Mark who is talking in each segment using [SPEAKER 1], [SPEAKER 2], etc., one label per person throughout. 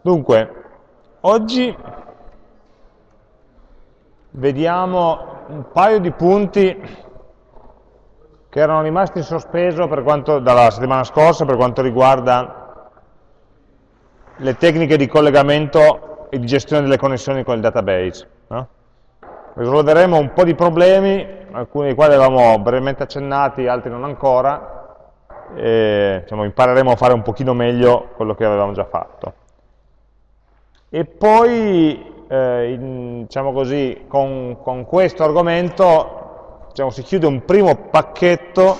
[SPEAKER 1] Dunque, oggi vediamo un paio di punti che erano rimasti in sospeso dalla settimana scorsa per quanto riguarda le tecniche di collegamento e di gestione delle connessioni con il database. No? Risolveremo un po' di problemi, alcuni dei quali avevamo brevemente accennati, altri non ancora, e impareremo a fare un pochino meglio quello che avevamo già fatto. E poi, diciamo così, con questo argomento si chiude un primo pacchetto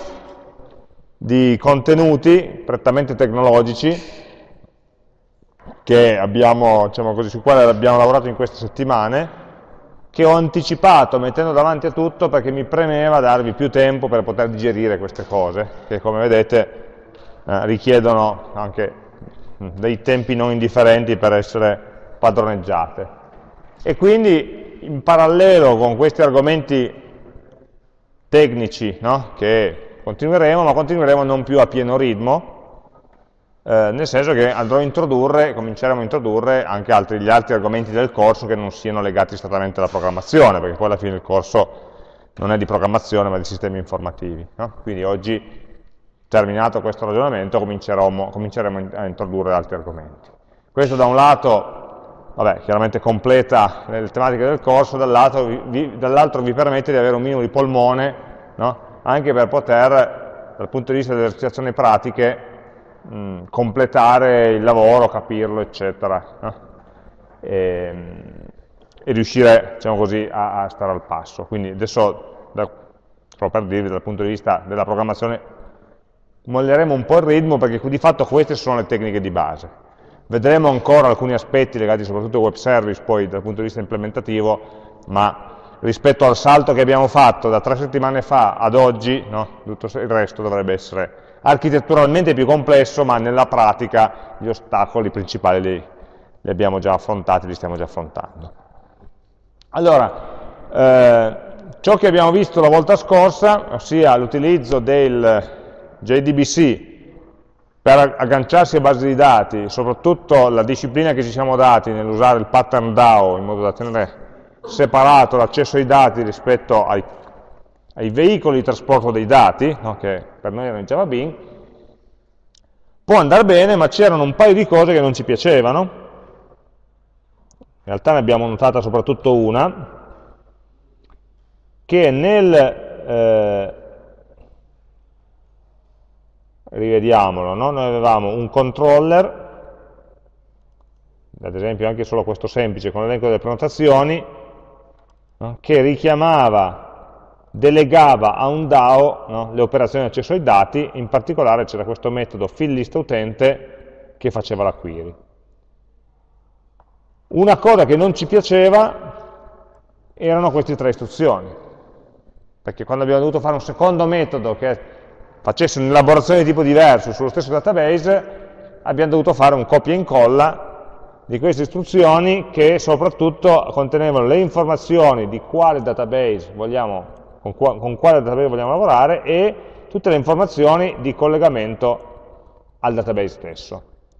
[SPEAKER 1] di contenuti prettamente tecnologici che abbiamo, sui quali abbiamo lavorato in queste settimane, che ho anticipato mettendo davanti a tutto perché mi premeva darvi più tempo per poter digerire queste cose, che come vedete richiedono anche dei tempi non indifferenti per essere padroneggiate. E quindi in parallelo con questi argomenti tecnici, no? Che continueremo, ma continueremo non più a pieno ritmo, nel senso che cominceremo a introdurre anche gli altri argomenti del corso che non siano legati strettamente alla programmazione, perché poi alla fine il corso non è di programmazione ma di sistemi informativi. No? Quindi oggi, terminato questo ragionamento, cominceremo a introdurre altri argomenti. Questo da un lato, chiaramente completa le tematiche del corso, dall'altro vi permette di avere un minimo di polmone, no? Anche per poter, dal punto di vista delle esercitazioni pratiche, completare il lavoro, capirlo, eccetera, no? E riuscire, a stare al passo. Quindi adesso, solo per dirvi, dal punto di vista della programmazione, molleremo un po' il ritmo, perché di fatto queste sono le tecniche di base. Vedremo ancora alcuni aspetti legati soprattutto ai web service, poi dal punto di vista implementativo, ma rispetto al salto che abbiamo fatto da 3 settimane fa ad oggi, no? Tutto il resto dovrebbe essere architetturalmente più complesso, ma nella pratica gli ostacoli principali li abbiamo già affrontati, li stiamo già affrontando. Allora, ciò che abbiamo visto la volta scorsa, ossia l'utilizzo del JDBC per agganciarsi a basi di dati, soprattutto la disciplina che ci siamo dati nell'usare il pattern DAO in modo da tenere separato l'accesso ai dati rispetto ai veicoli di trasporto dei dati, no, che per noi erano in Java Bean, può andare bene, ma c'erano un paio di cose che non ci piacevano. In realtà ne abbiamo notata soprattutto una, che rivediamolo, no? Noi avevamo un controller, ad esempio anche solo questo semplice, con l'elenco delle prenotazioni, no? Che delegava a un DAO, no? Le operazioni di accesso ai dati, in particolare c'era questo metodo fillListUtente che faceva la query. Una cosa che non ci piaceva erano queste 3 istruzioni, perché quando abbiamo dovuto fare un secondo metodo che facesse un'elaborazione di tipo diverso sullo stesso database, abbiamo dovuto fare un copia e incolla di queste istruzioni che soprattutto contenevano le informazioni di quale database con quale database vogliamo lavorare e tutte le informazioni di collegamento al database stesso.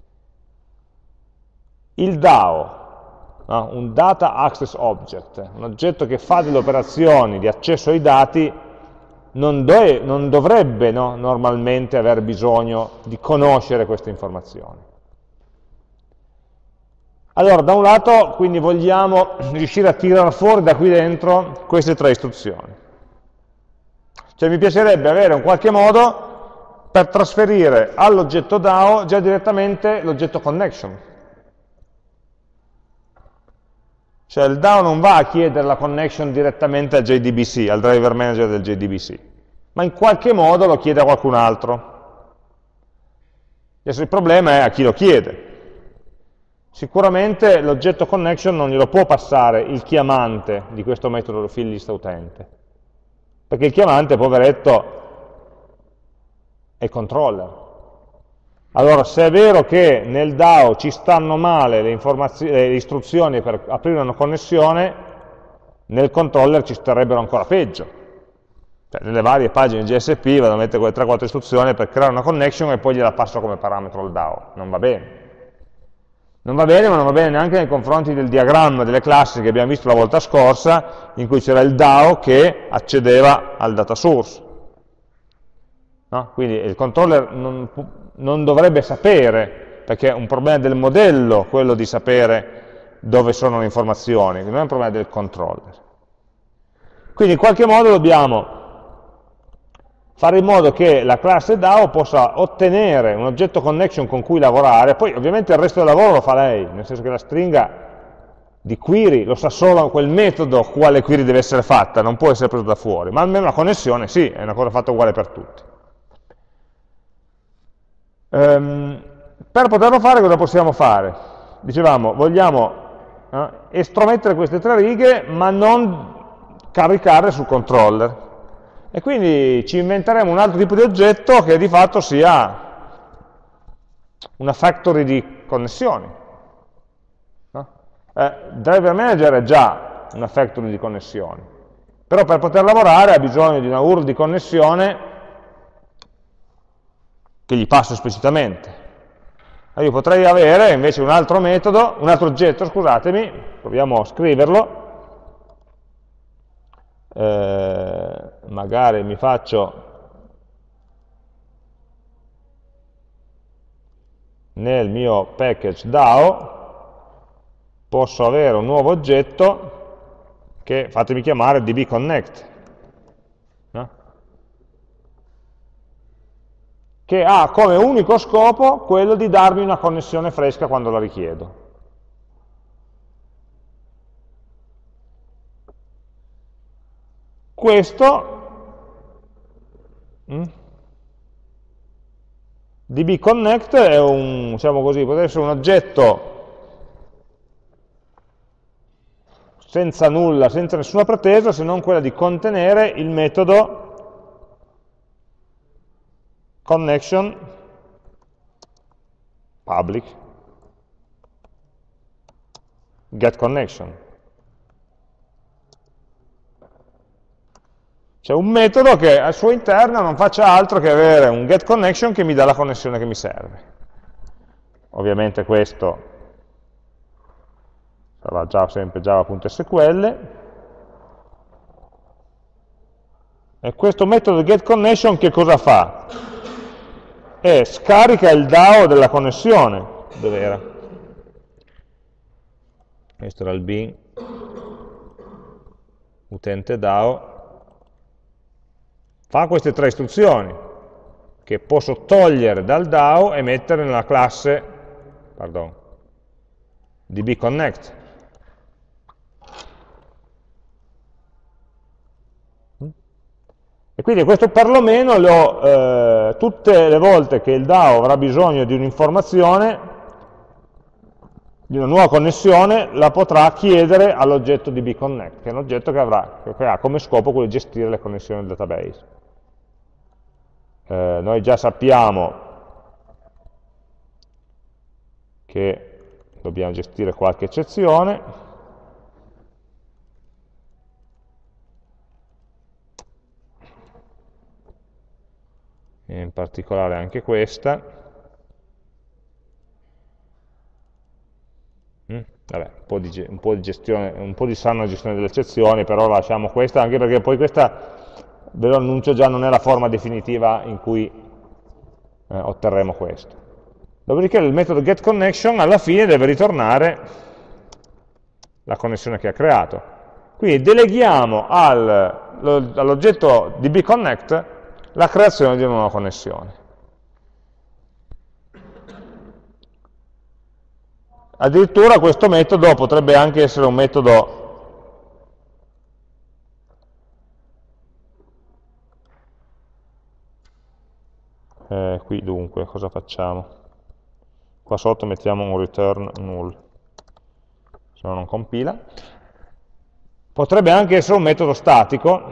[SPEAKER 1] Il DAO, no? Un Data Access Object, un oggetto che fa delle operazioni di accesso ai dati, non dovrebbe, no, normalmente aver bisogno di conoscere queste informazioni. Allora, da un lato, quindi vogliamo riuscire a tirare fuori da qui dentro queste 3 istruzioni. Cioè mi piacerebbe avere un qualche modo per trasferire all'oggetto DAO già direttamente l'oggetto connection. Cioè il DAO non va a chiedere la connection direttamente al JDBC, al driver manager del JDBC, ma in qualche modo lo chiede a qualcun altro. Adesso il problema è a chi lo chiede. Sicuramente l'oggetto connection non glielo può passare il chiamante di questo metodo fillListUtente, perché il chiamante, poveretto, è il controller. Allora, se è vero che nel DAO ci stanno male le istruzioni per aprire una connessione, nel controller ci starebbero ancora peggio. Cioè, nelle varie pagine GSP vado a mettere quelle 3-4 istruzioni per creare una connection e poi gliela passo come parametro al DAO. Non va bene. Non va bene, ma non va bene neanche nei confronti del diagramma delle classi che abbiamo visto la volta scorsa, in cui c'era il DAO che accedeva al data source. No? Quindi il controller non dovrebbe sapere, perché è un problema del modello quello di sapere dove sono le informazioni, non è un problema del controller. Quindi in qualche modo dobbiamo fare in modo che la classe DAO possa ottenere un oggetto connection con cui lavorare, poi ovviamente il resto del lavoro lo fa lei, nel senso che la stringa di query lo sa solo quel metodo quale query deve essere fatta, non può essere preso da fuori, ma almeno la connessione sì, è una cosa fatta uguale per tutti. Per poterlo fare cosa possiamo fare? Dicevamo, vogliamo estromettere queste 3 righe ma non caricarle sul controller. E quindi ci inventeremo un altro tipo di oggetto che di fatto sia una factory di connessioni. No? Driver Manager è già una factory di connessioni, però per poter lavorare ha bisogno di una URL di connessione che gli passo esplicitamente. Io potrei avere invece un altro metodo, un altro oggetto, scusatemi, proviamo a scriverlo. Magari mi faccio nel mio package DAO, posso avere un nuovo oggetto che fatemi chiamare dbconnect, no? Che ha come unico scopo quello di darmi una connessione fresca quando la richiedo. Questo dbconnect è un, diciamo così, potrebbe essere un oggetto senza nulla, senza nessuna pretesa, se non quella di contenere il metodo connection public getConnection. C'è un metodo che al suo interno non faccia altro che avere un getConnection che mi dà la connessione che mi serve. Ovviamente questo sarà già sempre java.sql. E questo metodo getConnection che cosa fa? Scarica il DAO della connessione. Dov'era? Questo era il bin utente DAO. Fa queste 3 istruzioni, che posso togliere dal DAO e mettere nella classe, dbconnect. E quindi questo perlomeno tutte le volte che il DAO avrà bisogno di un'informazione, di una nuova connessione, la potrà chiedere all'oggetto dbconnect, che è un oggetto che ha come scopo quello di gestire le connessioni del database. Noi già sappiamo che dobbiamo gestire qualche eccezione. In particolare anche questa. Vabbè, un po' di gestione, un po' di sana gestione delle eccezioni, però lasciamo questa, anche perché poi questa, ve lo annuncio già, non è la forma definitiva in cui otterremo questo. Dopodiché il metodo getConnection alla fine deve ritornare la connessione che ha creato. Quindi deleghiamo all'oggetto dbconnect la creazione di una nuova connessione. Addirittura questo metodo potrebbe anche essere un metodo qui dunque cosa facciamo? Qua sotto mettiamo un return null, se no non compila. Potrebbe anche essere un metodo statico.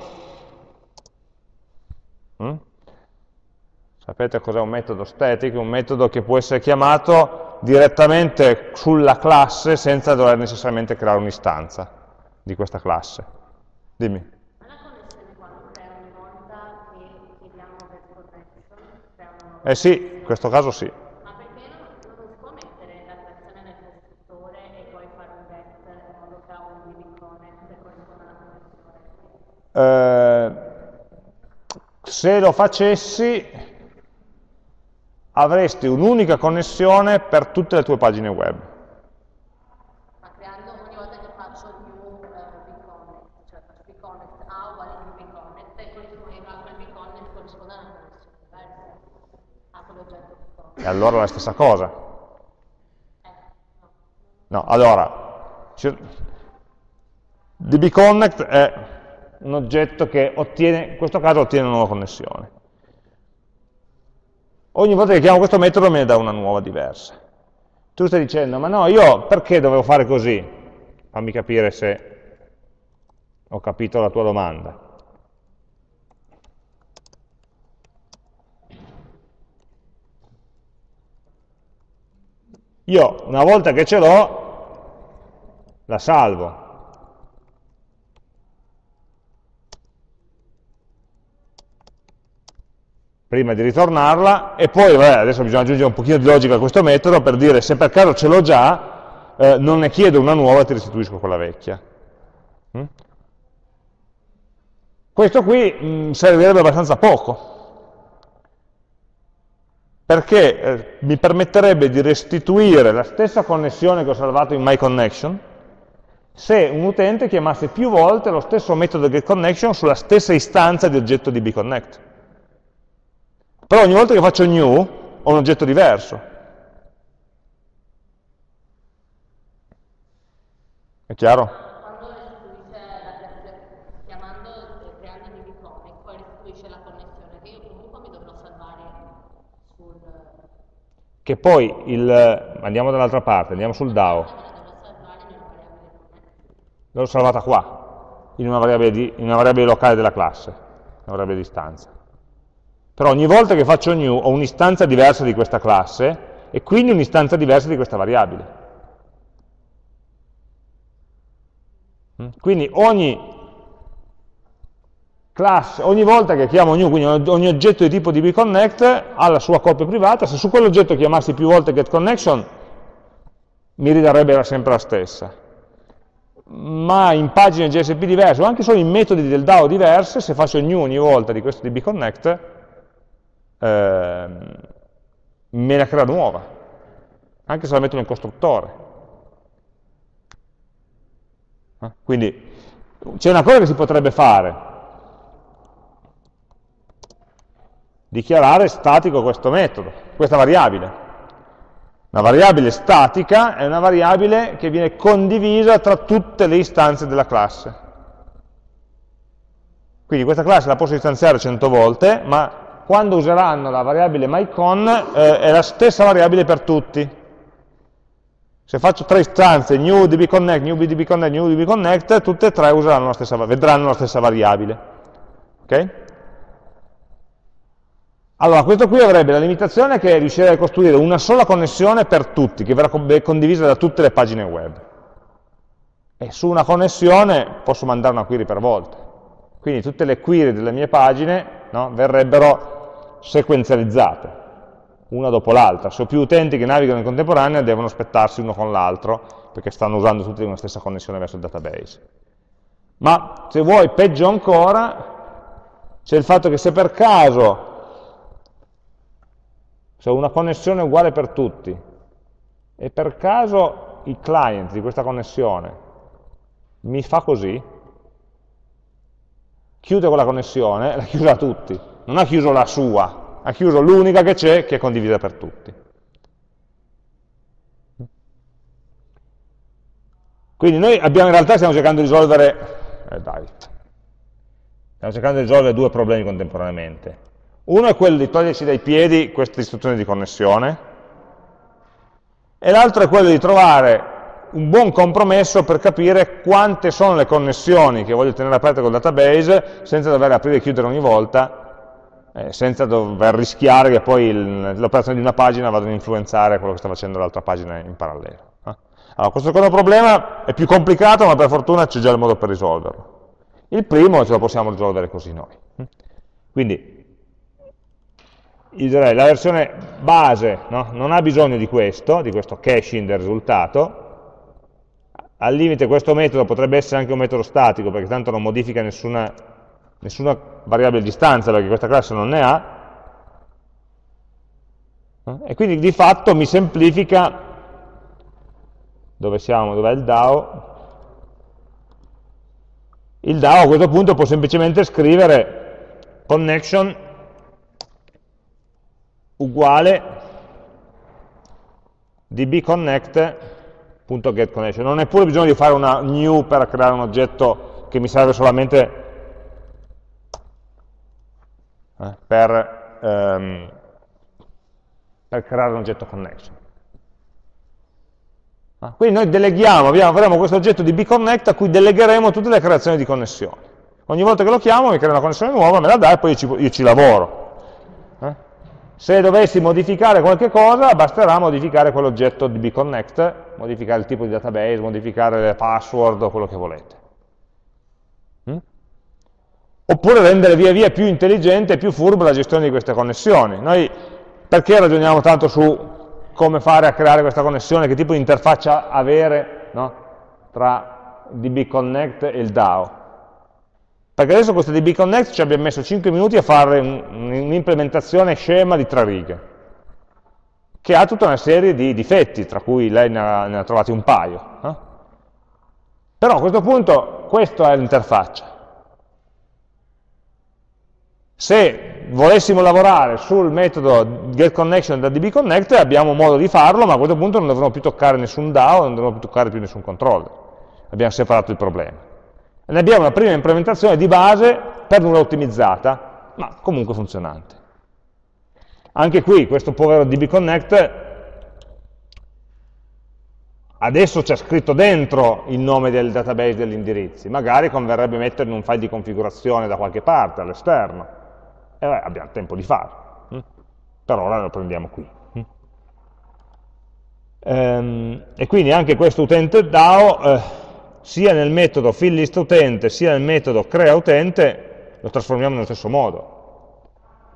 [SPEAKER 1] Sapete cos'è un metodo static? Un metodo che può essere chiamato direttamente sulla classe senza dover necessariamente creare un'istanza di questa classe. Dimmi.
[SPEAKER 2] Ma la connessione quando crea ogni volta che chiediamo getConnection?
[SPEAKER 1] Sì, in questo caso sì.
[SPEAKER 2] Ma perché non si può mettere la creazione nel test poi fare un get in modo che ha un DB connect e corrisponda alla connessione.
[SPEAKER 1] Se lo facessi avresti un'unica connessione per tutte le tue pagine web.
[SPEAKER 2] Ma creando ogni volta che faccio new bconnect, cioè faccio bconnect A uguale new bconnect e quel bconnect corrisponde a una connessione diversa a quell'oggetto bconnect.
[SPEAKER 1] E allora è la stessa cosa.
[SPEAKER 2] No.
[SPEAKER 1] No, allora, dbconnect è un oggetto che ottiene, in questo caso ottiene una nuova connessione. Ogni volta che chiamo questo metodo me ne dà una nuova diversa. Tu stai dicendo, ma no, io perché dovevo fare così? Fammi capire se ho capito la tua domanda. Io, una volta che ce l'ho, la salvo. Prima di ritornarla, e poi vabbè, adesso bisogna aggiungere un pochino di logica a questo metodo per dire se per caso ce l'ho già, non ne chiedo una nuova e ti restituisco quella vecchia. Questo qui servirebbe abbastanza poco, perché mi permetterebbe di restituire la stessa connessione che ho salvato in myConnection se un utente chiamasse più volte lo stesso metodo getConnection sulla stessa istanza di oggetto di bconnect. Però ogni volta che faccio new ho un oggetto diverso. È chiaro?
[SPEAKER 2] Quando restituisce, chiamando, creando il bconnect, poi restituisce la connessione che io comunque mi dovrò salvare sul...
[SPEAKER 1] Che poi, andiamo dall'altra parte, andiamo sul DAO.
[SPEAKER 2] Me la dovrò salvare in una variabile connect.
[SPEAKER 1] L'ho salvata qua, in una variabile locale della classe, una variabile di istanza. Però ogni volta che faccio new ho un'istanza diversa di questa classe e quindi un'istanza diversa di questa variabile. Quindi ogni volta che chiamo new, quindi ogni oggetto di tipo dbConnect ha la sua copia privata, se su quell'oggetto chiamassi più volte getConnection mi ridarebbe sempre la stessa. Ma in pagine JSP diverse o anche solo in metodi del DAO diverse, se faccio new ogni volta di questo dbConnect, me la crea nuova, anche se la metto nel costruttore. Quindi c'è una cosa che si potrebbe fare: dichiarare statico questo metodo, questa variabile. Una variabile statica è una variabile che viene condivisa tra tutte le istanze della classe. Quindi questa classe la posso istanziare 100 volte, ma quando useranno la variabile myCon è la stessa variabile per tutti. Se faccio 3 istanze, new dbConnect, new dbConnect, new dbConnect, tutte e 3 vedranno la stessa variabile. Ok? Allora, questo qui avrebbe la limitazione che riuscirei a costruire una sola connessione per tutti, che verrà condivisa da tutte le pagine web. E su una connessione posso mandare una query per volta. Quindi tutte le query delle mie pagine, no, verrebbero sequenzializzate, una dopo l'altra. Se ho più utenti che navigano in contemporanea devono aspettarsi uno con l'altro, perché stanno usando tutti una stessa connessione verso il database. Ma se vuoi, peggio ancora, c'è il fatto che se per caso ho una connessione uguale per tutti, e per caso il client di questa connessione mi fa così, chiude quella connessione, la chiude a tutti, non ha chiuso la sua, ha chiuso l'unica che c'è, che è condivisa per tutti. Quindi noi in realtà stiamo cercando di risolvere, due problemi contemporaneamente. Uno è quello di toglierci dai piedi queste istruzioni di connessione, e l'altro è quello di trovare un buon compromesso per capire quante sono le connessioni che voglio tenere aperte col database senza dover aprire e chiudere ogni volta, senza dover rischiare che poi l'operazione di una pagina vada ad influenzare quello che sta facendo l'altra pagina in parallelo. Allora, questo secondo problema è più complicato, ma per fortuna c'è già il modo per risolverlo. Il primo ce lo possiamo risolvere così noi. Quindi, io direi, la versione base, no, non ha bisogno di questo caching del risultato, al limite questo metodo potrebbe essere anche un metodo statico, perché tanto non modifica nessuna variabile di distanza, perché questa classe non ne ha, e quindi di fatto mi semplifica, dove siamo, dov'è il DAO? Il DAO a questo punto può semplicemente scrivere connection uguale dbconnect.getConnection. Non è pure bisogno di fare una new per creare un oggetto che mi serve solamente per creare un oggetto connection. Quindi noi deleghiamo, avremo questo oggetto di bconnect a cui delegheremo tutte le creazioni di connessioni. Ogni volta che lo chiamo mi crea una connessione nuova, me la dà e poi io ci lavoro. Se dovessi modificare qualche cosa, basterà modificare quell'oggetto di bconnect, modificare il tipo di database, modificare le password o quello che volete. Oppure rendere via via più intelligente e più furba la gestione di queste connessioni. Noi perché ragioniamo tanto su come fare a creare questa connessione, che tipo di interfaccia avere, no, tra dbconnect e il DAO? Perché adesso questo dbconnect ci abbiamo messo 5 minuti a fare un'implementazione scema di 3 righe, che ha tutta una serie di difetti, tra cui lei ne ha trovati un paio. Però a questo punto questa è l'interfaccia. Se volessimo lavorare sul metodo getConnection da dbconnect abbiamo modo di farlo, ma a questo punto non dovremo più toccare nessun DAO, non dovremo più toccare più nessun controller. Abbiamo separato il problema. E ne abbiamo una prima implementazione di base per nulla ottimizzata, ma comunque funzionante. Anche qui questo povero dbconnect adesso c'è scritto dentro il nome del database degli indirizzi, magari converrebbe metterlo in un file di configurazione da qualche parte, all'esterno. E abbiamo tempo di farlo, per ora lo prendiamo qui. E quindi anche questo utente DAO, sia nel metodo fillListUtente, sia nel metodo creaUtente, lo trasformiamo nello stesso modo.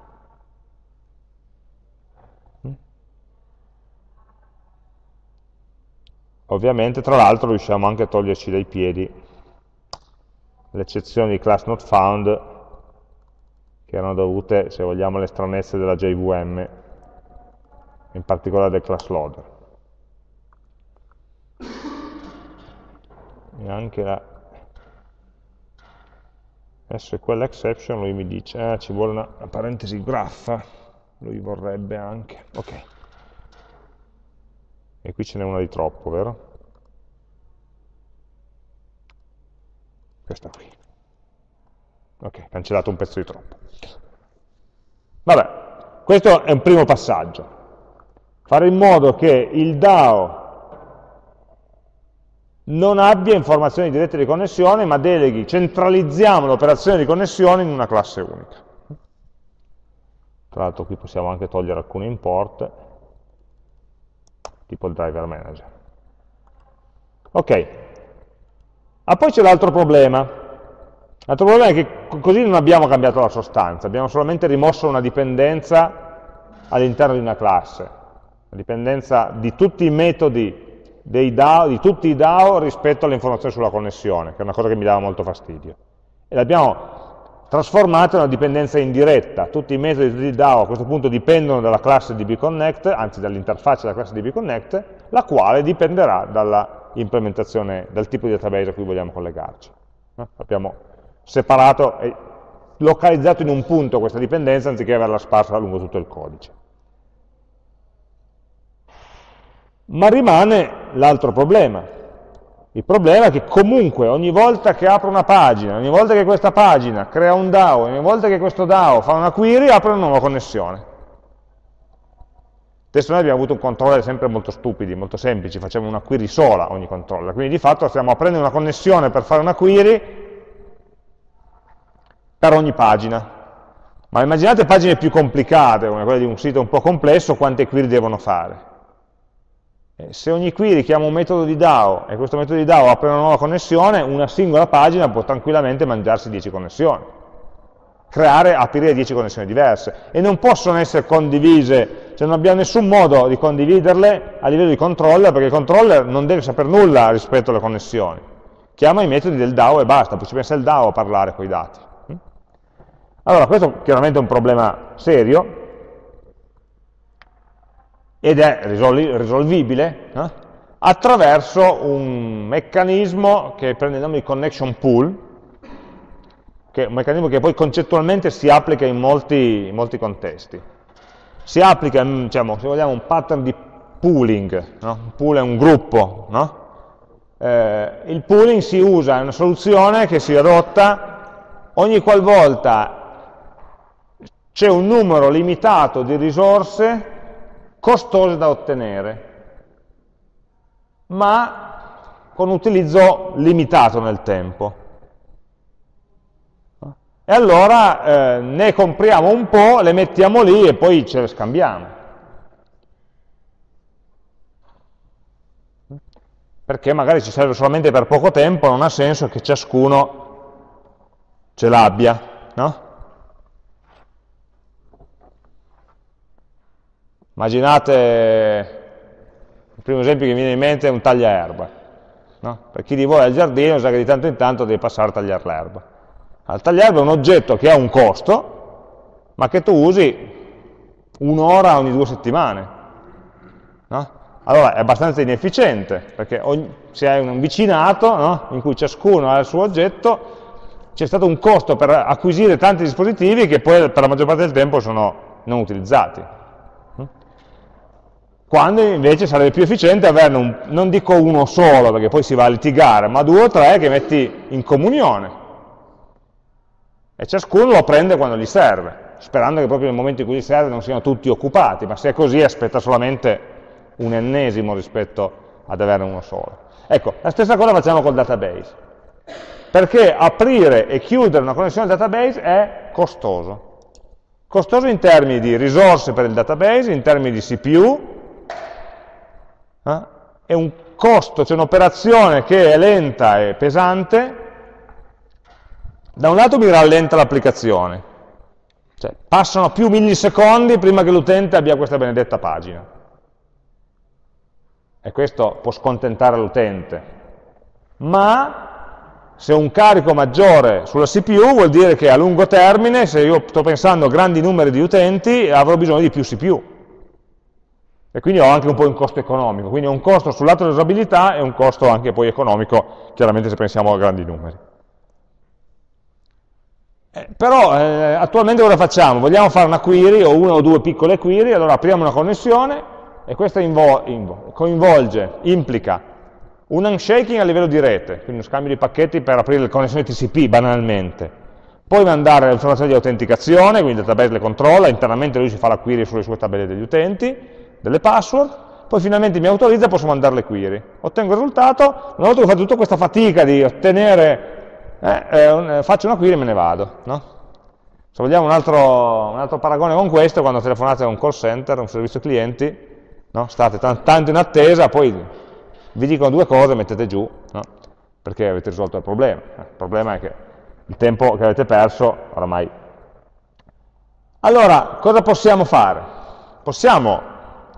[SPEAKER 1] Ovviamente, tra l'altro, riusciamo anche a toglierci dai piedi l'eccezione di class not found, che erano dovute, se vogliamo, alle stranezze della JVM, in particolare del class loader. E anche la SQL exception, lui mi dice, ci vuole una parentesi graffa, lui vorrebbe anche, ok. E qui ce n'è una di troppo, vero? Questa qui. Ok, cancellato un pezzo di troppo. Vabbè, questo è un primo passaggio. Fare in modo che il DAO non abbia informazioni dirette di connessione, ma deleghi, centralizziamo l'operazione di connessione in una classe unica. Tra l'altro qui possiamo anche togliere alcuni import, tipo il driver manager. Ok, poi c'è l'altro problema. L'altro problema è che così non abbiamo cambiato la sostanza, abbiamo solamente rimosso una dipendenza all'interno di una classe, la dipendenza di tutti i metodi dei DAO, di tutti i DAO rispetto alle informazioni sulla connessione, che è una cosa che mi dava molto fastidio. E l'abbiamo trasformata in una dipendenza indiretta. Tutti i metodi di DAO a questo punto dipendono dalla classe dbconnect, anzi dall'interfaccia della classe dbconnect, la quale dipenderà dalla implementazione, dal tipo di database a cui vogliamo collegarci. Abbiamo separato e localizzato in un punto questa dipendenza anziché averla sparsa lungo tutto il codice. Ma rimane l'altro problema. Il problema è che comunque ogni volta che apro una pagina, ogni volta che questa pagina crea un DAO, ogni volta che questo DAO fa una query, apre una nuova connessione. Adesso noi abbiamo avuto un controller sempre molto stupidi, molto semplici, facciamo una query sola ogni controller, quindi di fatto stiamo aprendo una connessione per fare una query per ogni pagina. Ma immaginate pagine più complicate, come quelle di un sito un po' complesso, quante query devono fare. Se ogni query chiama un metodo di DAO e questo metodo di DAO apre una nuova connessione, una singola pagina può tranquillamente mangiarsi 10 connessioni. aprire 10 connessioni diverse, e non possono essere condivise, cioè non abbiamo nessun modo di condividerle a livello di controller, perché il controller non deve sapere nulla rispetto alle connessioni, chiama i metodi del DAO e basta, poi ci pensa il DAO a parlare con i dati. Allora, questo chiaramente è un problema serio, ed è risolvibile attraverso un meccanismo che prende il nome di connection pool, che è un meccanismo che poi concettualmente si applica in molti contesti. Si applica, diciamo, se vogliamo, un pattern di pooling, no? Un pool è un gruppo, no? Il pooling si usa, è una soluzione che si adotta ogni qualvolta c'è un numero limitato di risorse costose da ottenere, ma con utilizzo limitato nel tempo. E allora ne compriamo un po', le mettiamo lì e poi ce le scambiamo. Perché magari ci serve solamente per poco tempo, non ha senso che ciascuno ce l'abbia, no? Immaginate, il primo esempio che mi viene in mente è un tagliaerba. No? Per chi di voi ha il giardino sa che di tanto in tanto deve passare a tagliare l'erba. Il tagliaerba è un oggetto che ha un costo, ma che tu usi un'ora ogni 2 settimane. No? Allora è abbastanza inefficiente, perché se hai un vicinato, no? In cui ciascuno ha il suo oggetto, c'è stato un costo per acquisire tanti dispositivi che poi per la maggior parte del tempo sono non utilizzati. Quando invece sarebbe più efficiente averne non dico uno solo, perché poi si va a litigare, ma 2 o 3 che metti in comunione. E ciascuno lo prende quando gli serve, sperando che proprio nel momento in cui gli serve non siano tutti occupati, ma se è così aspetta solamente un ennesimo rispetto ad averne uno solo. Ecco, la stessa cosa facciamo col database, perché aprire e chiudere una connessione al database è costoso. Costoso in termini di risorse per il database, in termini di CPU, è un costo, c'è un'operazione che è lenta e pesante. Da un lato mi rallenta l'applicazione, cioè passano più millisecondi prima che l'utente abbia questa benedetta pagina, e questo può scontentare l'utente, ma se ho un carico maggiore sulla CPU vuol dire che a lungo termine, se io sto pensando a grandi numeri di utenti, avrò bisogno di più CPU, e quindi ho anche un po' un costo economico, quindi ho un costo sul lato dell'usabilità e un costo anche poi economico, chiaramente se pensiamo a grandi numeri. Però attualmente cosa facciamo? Vogliamo fare una query o 1 o 2 piccole query, allora apriamo una connessione e questa implica un handshaking a livello di rete, quindi uno scambio di pacchetti per aprire le connessioni TCP banalmente, poi mandare le informazioni di autenticazione, quindi il database le controlla, internamente lui si fa la query sulle sue tabelle degli utenti, delle password, poi finalmente mi autorizza e posso mandare le query. Ottengo il risultato, una volta che ho fatto tutta questa fatica di ottenere, faccio una query e me ne vado. No? Se vogliamo un altro paragone con questo, quando telefonate a un call center, un servizio clienti, no? State tanto in attesa, poi vi dicono 2 cose e mettete giù, no? Perché avete risolto il problema. Il problema è che il tempo che avete perso oramai. Allora, cosa possiamo fare? Possiamo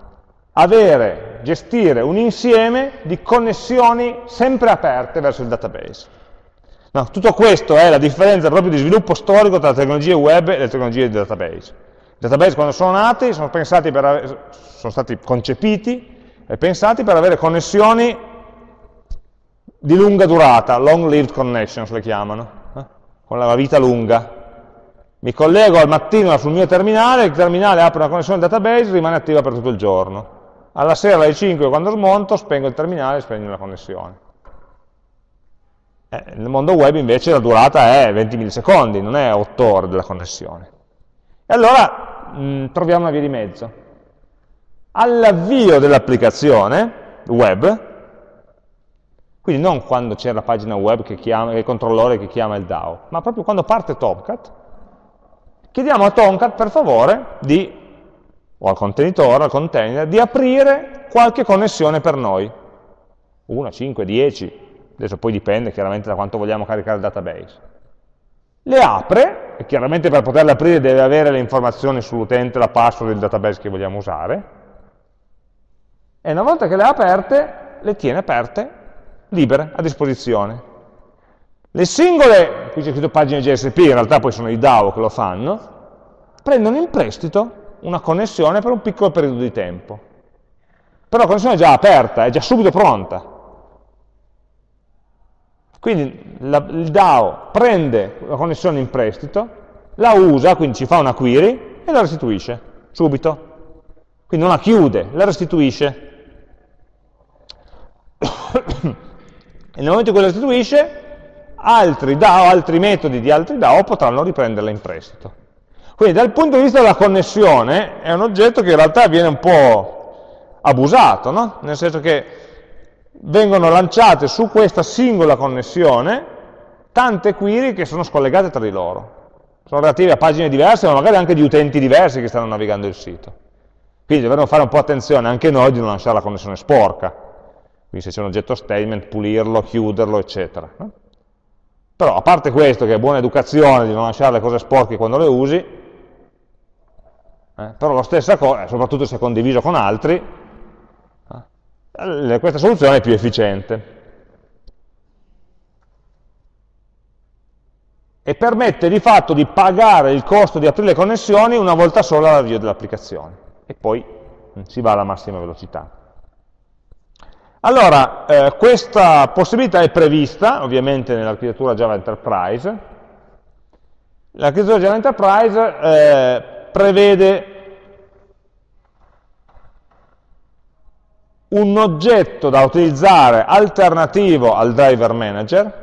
[SPEAKER 1] gestire un insieme di connessioni sempre aperte verso il database. No, tutto questo è la differenza proprio di sviluppo storico tra le tecnologie web e le tecnologie di database. I database quando sono nati sono stati concepiti e pensati per avere connessioni di lunga durata, long lived connections le chiamano, con la vita lunga. Mi collego al mattino sul mio terminale, il terminale apre una connessione al database e rimane attiva per tutto il giorno. Alla sera alle 5 quando smonto spengo il terminale e spegno la connessione. Nel mondo web invece la durata è 20 millisecondi, non è 8 ore della connessione. E allora troviamo una via di mezzo. All'avvio dell'applicazione web, quindi non quando c'è la pagina web che chiama, il controllore che chiama il DAO, ma proprio quando parte Tomcat, chiediamo a Tomcat per favore o al contenitore, al container, di aprire qualche connessione per noi. 1, 5, 10, adesso poi dipende chiaramente da quanto vogliamo caricare il database. Le apre e chiaramente per poterle aprire deve avere le informazioni sull'utente, la password del database che vogliamo usare, e una volta che le ha aperte, le tiene aperte, libere, a disposizione. Le singole, qui c'è scritto pagine JSP, in realtà poi sono i DAO che lo fanno, prendono in prestito una connessione per un piccolo periodo di tempo. Però la connessione è già aperta, è già subito pronta. Quindi il DAO prende la connessione in prestito, la usa, quindi ci fa una query e la restituisce subito. Quindi non la chiude, la restituisce. E nel momento in cui la restituisce, altri DAO, altri metodi di altri DAO potranno riprenderla in prestito. Quindi dal punto di vista della connessione è un oggetto che in realtà viene un po' abusato, no? Nel senso che vengono lanciate su questa singola connessione tante query che sono scollegate tra di loro. Sono relative a pagine diverse, ma magari anche di utenti diversi che stanno navigando il sito. Quindi dovremmo fare un po' attenzione anche noi di non lasciare la connessione sporca. Quindi se c'è un oggetto statement, pulirlo, chiuderlo, eccetera. No? Però a parte questo, che è buona educazione di non lasciare le cose sporche quando le usi, però la stessa cosa, soprattutto se è condiviso con altri, questa soluzione è più efficiente. E permette di fatto di pagare il costo di aprire le connessioni una volta sola all'avvio dell'applicazione. E poi si va alla massima velocità. Allora, questa possibilità è prevista, ovviamente, nell'architettura Java Enterprise. L'architettura Java Enterprise prevede un oggetto da utilizzare alternativo al driver manager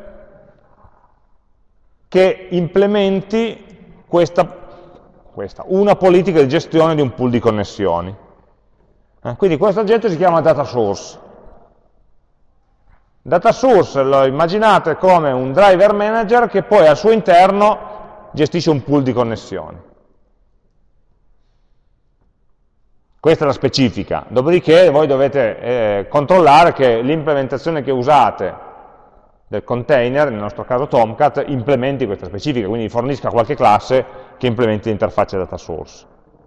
[SPEAKER 1] che implementi una politica di gestione di un pool di connessioni. Quindi questo oggetto si chiama data source. Data source lo immaginate come un driver manager che poi al suo interno gestisce un pool di connessioni. Questa è la specifica, dopodiché voi dovete controllare che l'implementazione che usate del container, nel nostro caso Tomcat, implementi questa specifica, quindi fornisca qualche classe che implementi l'interfaccia data source.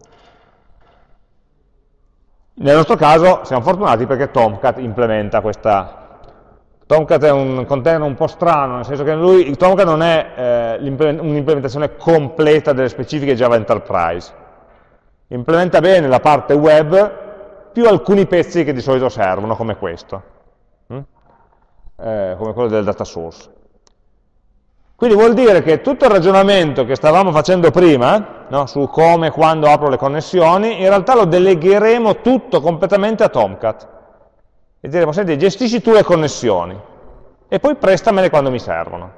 [SPEAKER 1] Nel nostro caso siamo fortunati perché Tomcat implementa questa. Tomcat è un container un po' strano, nel senso che Tomcat non è un'implementazione completa delle specifiche Java Enterprise. Implementa bene la parte web più alcuni pezzi che di solito servono, come questo, come quello del data source. Quindi vuol dire che tutto il ragionamento che stavamo facendo prima, no, su come e quando apro le connessioni, in realtà lo delegheremo tutto completamente a Tomcat. E diremo, senti, gestisci tu le connessioni e poi prestamele quando mi servono.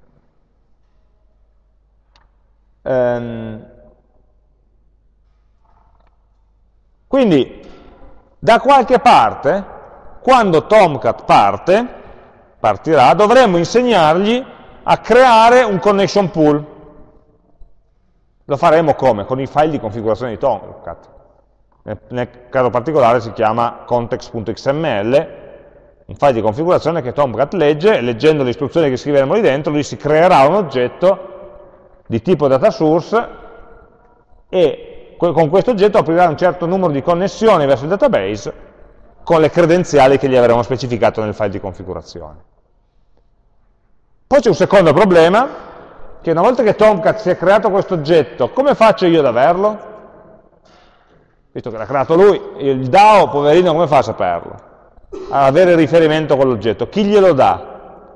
[SPEAKER 1] Quindi, da qualche parte, quando Tomcat partirà, dovremmo insegnargli a creare un connection pool. Lo faremo come? Con i file di configurazione di Tomcat. Nel caso particolare si chiama context.xml, un file di configurazione che Tomcat legge, e leggendo le istruzioni che scriveremo lì dentro, lui si creerà un oggetto di tipo data source e con questo oggetto aprirà un certo numero di connessioni verso il database con le credenziali che gli avremo specificato nel file di configurazione. Poi c'è un secondo problema, che una volta che Tomcat si è creato questo oggetto, come faccio io ad averlo? Visto che l'ha creato lui, il DAO, poverino, come fa a saperlo? A avere riferimento con l'oggetto. Chi glielo dà?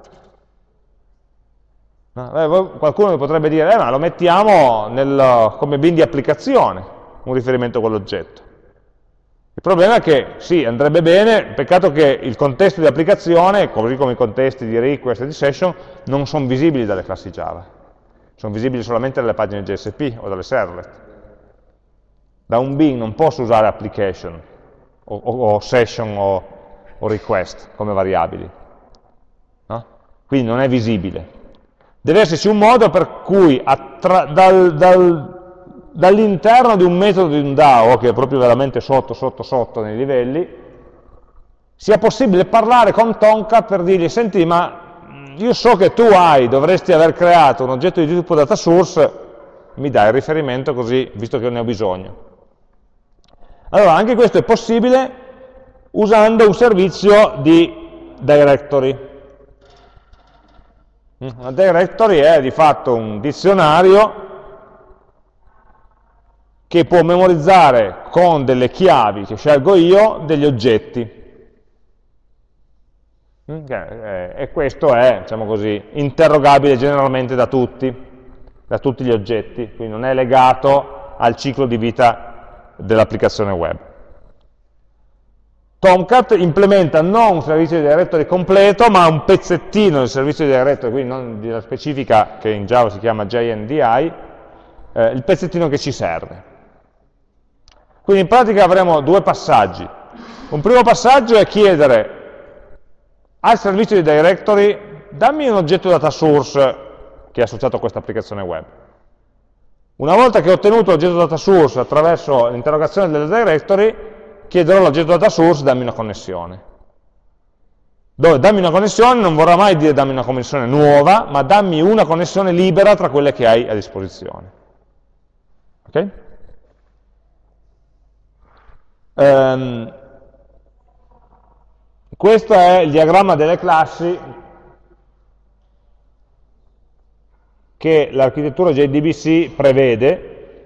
[SPEAKER 1] Qualcuno mi potrebbe dire, ma lo mettiamo come bin di applicazione, un riferimento con l'oggetto. Il problema è che, sì, andrebbe bene, peccato che il contesto di applicazione, così come i contesti di request e di session, non sono visibili dalle classi Java. Sono visibili solamente dalle pagine JSP o dalle servlet. Da un bin non posso usare application o session o request come variabili, no? Quindi non è visibile. Deve esserci un modo per cui dall'interno di un metodo di un DAO, che è proprio veramente sotto nei livelli, sia possibile parlare con Tomcat per dirgli, senti, ma io so che tu dovresti aver creato un oggetto di tipo data source mi dà il riferimento così, visto che ne ho bisogno. Allora, anche questo è possibile usando un servizio di directory. Una directory è di fatto un dizionario che può memorizzare con delle chiavi che scelgo io degli oggetti. E questo è, diciamo così, interrogabile generalmente da tutti gli oggetti, quindi non è legato al ciclo di vita dell'applicazione web. Tomcat implementa non un servizio di directory completo, ma un pezzettino del servizio di directory, quindi non della specifica che in Java si chiama JNDI, il pezzettino che ci serve. Quindi in pratica avremo due passaggi. Un primo passaggio è chiedere al servizio di directory, dammi un oggetto data source che è associato a questa applicazione web. Una volta che ho ottenuto l'oggetto data source attraverso l'interrogazione del directory, chiederò all'oggetto data source, dammi una connessione. Dove dammi una connessione non vorrà mai dire dammi una connessione nuova, ma dammi una connessione libera tra quelle che hai a disposizione. Ok? Questo è il diagramma delle classi che l'architettura JDBC prevede,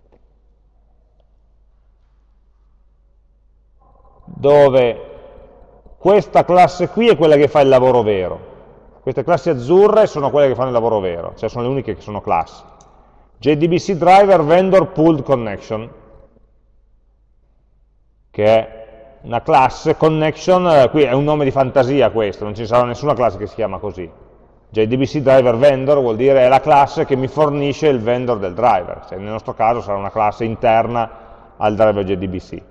[SPEAKER 1] dove questa classe qui è quella che fa il lavoro vero. Queste classi azzurre sono quelle che fanno il lavoro vero, cioè sono le uniche che sono classi. JDBC Driver Vendor Pooled Connection, che è una classe, connection, qui è un nome di fantasia questo, non ci sarà nessuna classe che si chiama così. JDBC Driver Vendor vuol dire è la classe che mi fornisce il vendor del driver, cioè nel nostro caso sarà una classe interna al driver JDBC.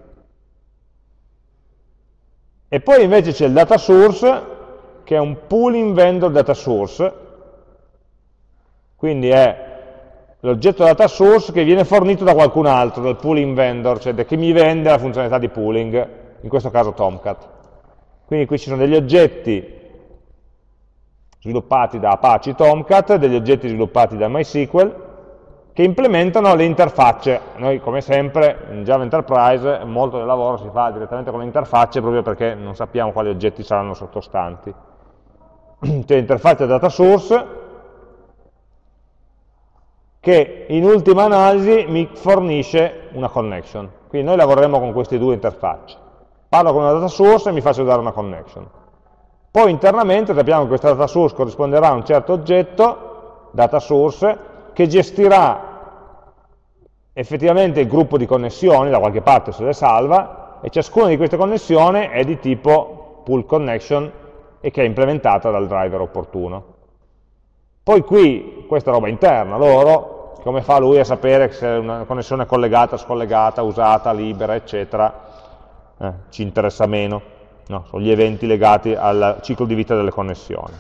[SPEAKER 1] E poi invece c'è il data source, che è un pooling vendor data source, quindi è l'oggetto data source che viene fornito da qualcun altro, dal pooling vendor, cioè da chi mi vende la funzionalità di pooling, in questo caso Tomcat. Quindi qui ci sono degli oggetti sviluppati da Apache Tomcat, degli oggetti sviluppati da MySQL, che implementano le interfacce. Noi, come sempre, in Java Enterprise, molto del lavoro si fa direttamente con le interfacce, proprio perché non sappiamo quali oggetti saranno sottostanti. C'è l'interfaccia data source, che in ultima analisi mi fornisce una connection. Quindi noi lavoreremo con queste due interfacce. Parlo con una data source e mi faccio dare una connection. Poi internamente sappiamo che questa data source corrisponderà a un certo oggetto, data source, che gestirà effettivamente il gruppo di connessioni, da qualche parte se le salva, e ciascuna di queste connessioni è di tipo pool connection e che è implementata dal driver opportuno. Poi qui, questa è roba interna, loro, come fa lui a sapere se una connessione è collegata, scollegata, usata, libera, eccetera, ci interessa meno, no, sono gli eventi legati al ciclo di vita delle connessioni.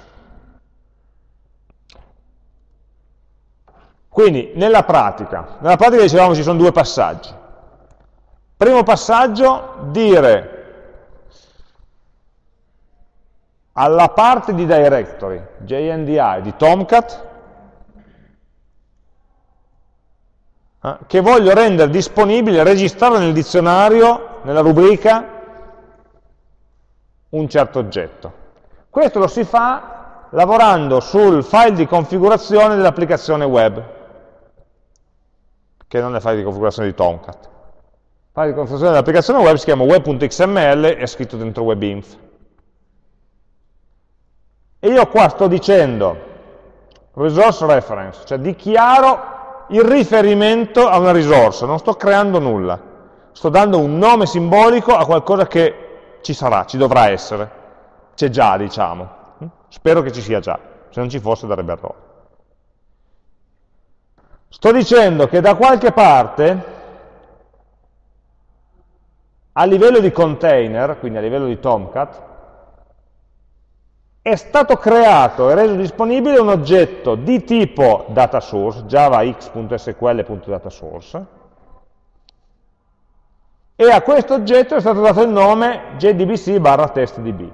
[SPEAKER 1] Quindi, nella pratica dicevamo ci sono due passaggi. Primo passaggio, dire alla parte di directory, JNDI, di Tomcat, che voglio rendere disponibile, registrare nel dizionario, nella rubrica, un certo oggetto. Questo lo si fa lavorando sul file di configurazione dell'applicazione web, che non è il file di configurazione di Tomcat. Il file di configurazione dell'applicazione web si chiama web.xml e è scritto dentro webinf. E io qua sto dicendo resource reference, cioè dichiaro il riferimento a una risorsa, non sto creando nulla, sto dando un nome simbolico a qualcosa che ci sarà, ci dovrà essere, c'è già, diciamo. Spero che ci sia già, se non ci fosse darebbe errore. Sto dicendo che da qualche parte, a livello di container, quindi a livello di Tomcat, è stato creato e reso disponibile un oggetto di tipo dataSource, javax.sql.dataSource, e a questo oggetto è stato dato il nome jdbc/testdb.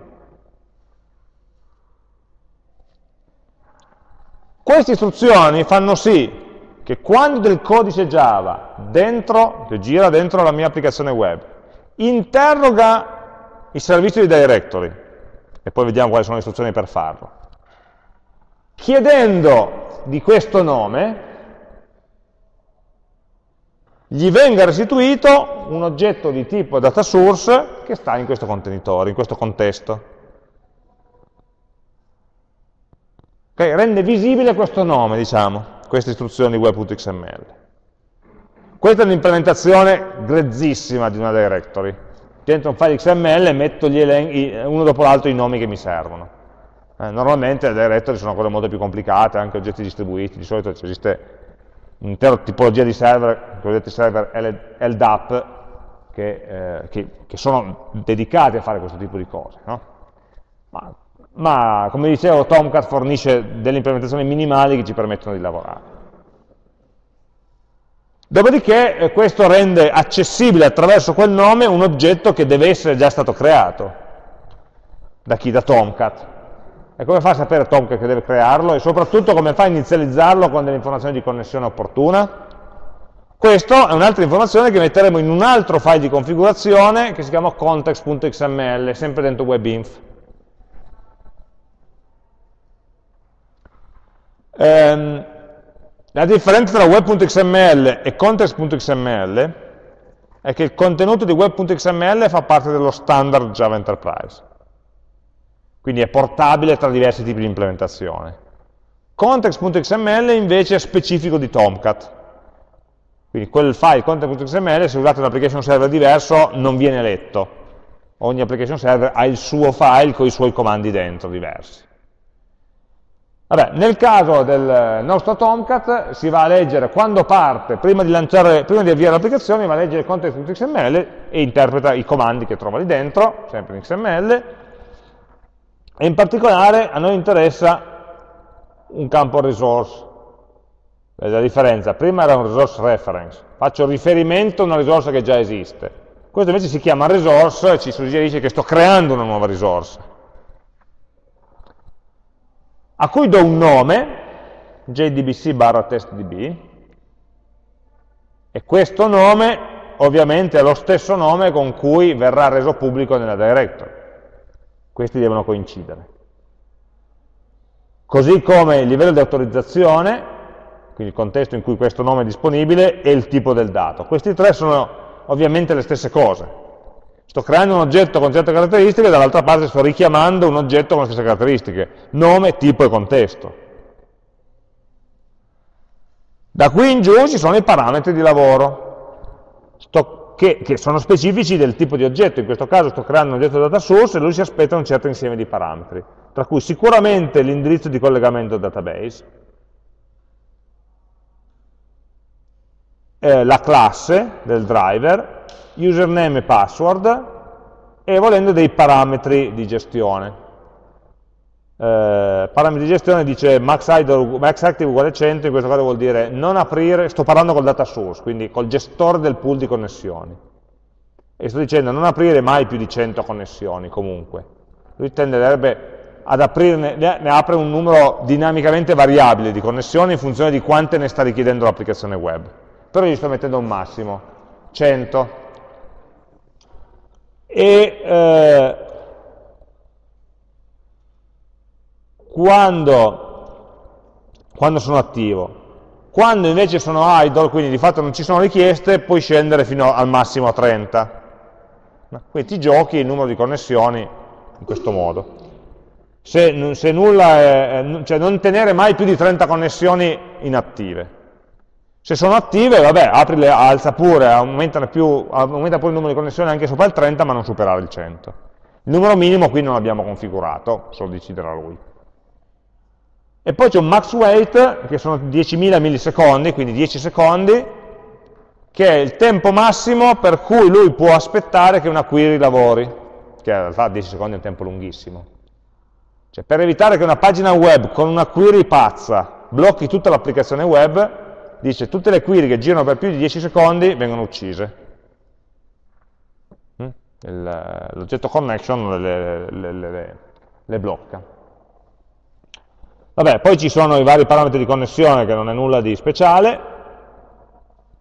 [SPEAKER 1] Queste istruzioni fanno sì che quando del codice Java che gira dentro la mia applicazione web, interroga il servizio di directory, e poi vediamo quali sono le istruzioni per farlo, chiedendo di questo nome, gli venga restituito un oggetto di tipo data source che sta in questo contenitore, in questo contesto. Okay, rende visibile questo nome, diciamo, queste istruzioni web.xml. Questa è un'implementazione grezzissima di una directory. Dentro un file XML metto gli uno dopo l'altro i nomi che mi servono. Normalmente le directory sono cose molto più complicate, anche oggetti distribuiti, di solito esiste un'intera tipologia di server, i cosiddetti server LDAP, che sono dedicati a fare questo tipo di cose, no? Ma come dicevo, Tomcat fornisce delle implementazioni minimali che ci permettono di lavorare. Dopodiché questo rende accessibile attraverso quel nome un oggetto che deve essere già stato creato. Da chi? Da Tomcat. E come fa a sapere Tomcat che deve crearlo? E soprattutto come fa a inizializzarlo con delle informazioni di connessione opportuna? Questa è un'altra informazione che metteremo in un altro file di configurazione che si chiama context.xml, sempre dentro WebInf. La differenza tra web.xml e context.xml è che il contenuto di web.xml fa parte dello standard Java Enterprise, quindi è portabile tra diversi tipi di implementazione. Context.xml invece è specifico di Tomcat, quindi quel file context.xml, se usate un application server diverso, non viene letto. Ogni application server ha il suo file con i suoi comandi dentro diversi. Vabbè, nel caso del nostro Tomcat si va a leggere quando parte, prima di avviare l'applicazione, va a leggere il context.xml e interpreta i comandi che trova lì dentro, sempre in XML, e in particolare a noi interessa un campo resource. Vedete la differenza? Prima era un resource reference, faccio riferimento a una risorsa che già esiste. Questo invece si chiama resource e ci suggerisce che sto creando una nuova risorsa, a cui do un nome, jdbc/testdb, e questo nome ovviamente è lo stesso nome con cui verrà reso pubblico nella directory. Questi devono coincidere. Così come il livello di autorizzazione, quindi il contesto in cui questo nome è disponibile, e il tipo del dato. Questi tre sono ovviamente le stesse cose. Sto creando un oggetto con certe caratteristiche, dall'altra parte sto richiamando un oggetto con le stesse caratteristiche, nome, tipo e contesto. Da qui in giù ci sono i parametri di lavoro, che sono specifici del tipo di oggetto. In questo caso sto creando un oggetto data source e lui si aspetta un certo insieme di parametri, tra cui sicuramente l'indirizzo di collegamento al database, la classe del driver, username e password, e volendo dei parametri di gestione. Parametri di gestione dice max active uguale 100, in questo caso vuol dire non aprire, sto parlando col data source, quindi col gestore del pool di connessioni, e sto dicendo non aprire mai più di 100 connessioni comunque. Lui tenderebbe ad aprirne, ne apre un numero dinamicamente variabile di connessioni in funzione di quante ne sta richiedendo l'applicazione web, però gli sto mettendo un massimo, 100. E quando sono attivo, quando invece sono idle, quindi di fatto non ci sono richieste, puoi scendere fino al massimo a 30. Quindi ti giochi il numero di connessioni in questo modo. Se nulla cioè non tenere mai più di 30 connessioni inattive. Se sono attive, vabbè, aprile, alza pure, aumenta pure il numero di connessioni anche sopra il 30, ma non superare il 100. Il numero minimo qui non l'abbiamo configurato, solo deciderà lui. E poi c'è un max wait, che sono 10.000 millisecondi, quindi 10 secondi, che è il tempo massimo per cui lui può aspettare che una query lavori, che in realtà 10 secondi è un tempo lunghissimo. Cioè, per evitare che una pagina web con una query pazza blocchi tutta l'applicazione web, dice tutte le query che girano per più di 10 secondi vengono uccise. L'oggetto connection le blocca. Vabbè, poi ci sono i vari parametri di connessione che non è nulla di speciale.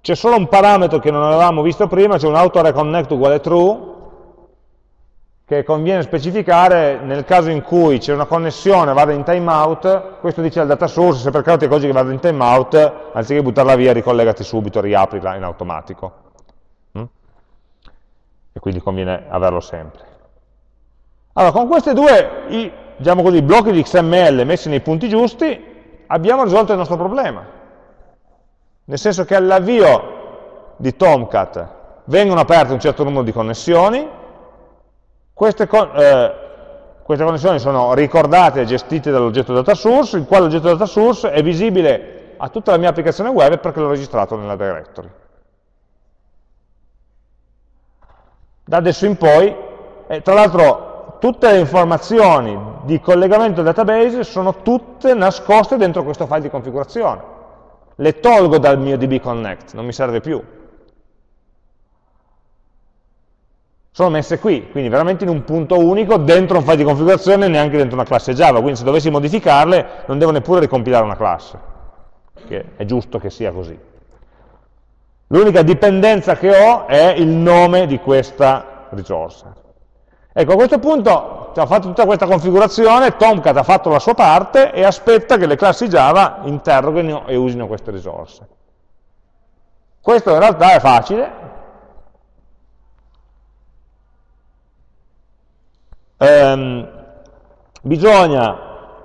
[SPEAKER 1] c'è solo un parametro che non avevamo visto prima, c'è un autoreconnect uguale true, che conviene specificare nel caso in cui c'è una connessione, vada in timeout, questo dice al data source, se per caso ti accorgi che vada in timeout, anziché buttarla via, ricollegati subito, riaprila in automatico. E quindi conviene averlo sempre. Allora, con questi due, diciamo così, blocchi di XML messi nei punti giusti, abbiamo risolto il nostro problema. Nel senso che all'avvio di Tomcat vengono aperte un certo numero di connessioni, queste connessioni sono ricordate e gestite dall'oggetto data source, il quale oggetto data source è visibile a tutta la mia applicazione web perché l'ho registrato nella directory. Da adesso in poi, tra l'altro, tutte le informazioni di collegamento al database sono tutte nascoste dentro questo file di configurazione. Le tolgo dal mio DB Connect, non mi serve più. Sono messe qui, quindi veramente in un punto unico, dentro un file di configurazione, neanche dentro una classe Java, quindi se dovessi modificarle non devo neppure ricompilare una classe, che è giusto che sia così. L'unica dipendenza che ho è il nome di questa risorsa. Ecco, a questo punto ho fatto tutta questa configurazione, Tomcat ha fatto la sua parte e aspetta che le classi Java interroghino e usino queste risorse. Questo in realtà è facile. Bisogna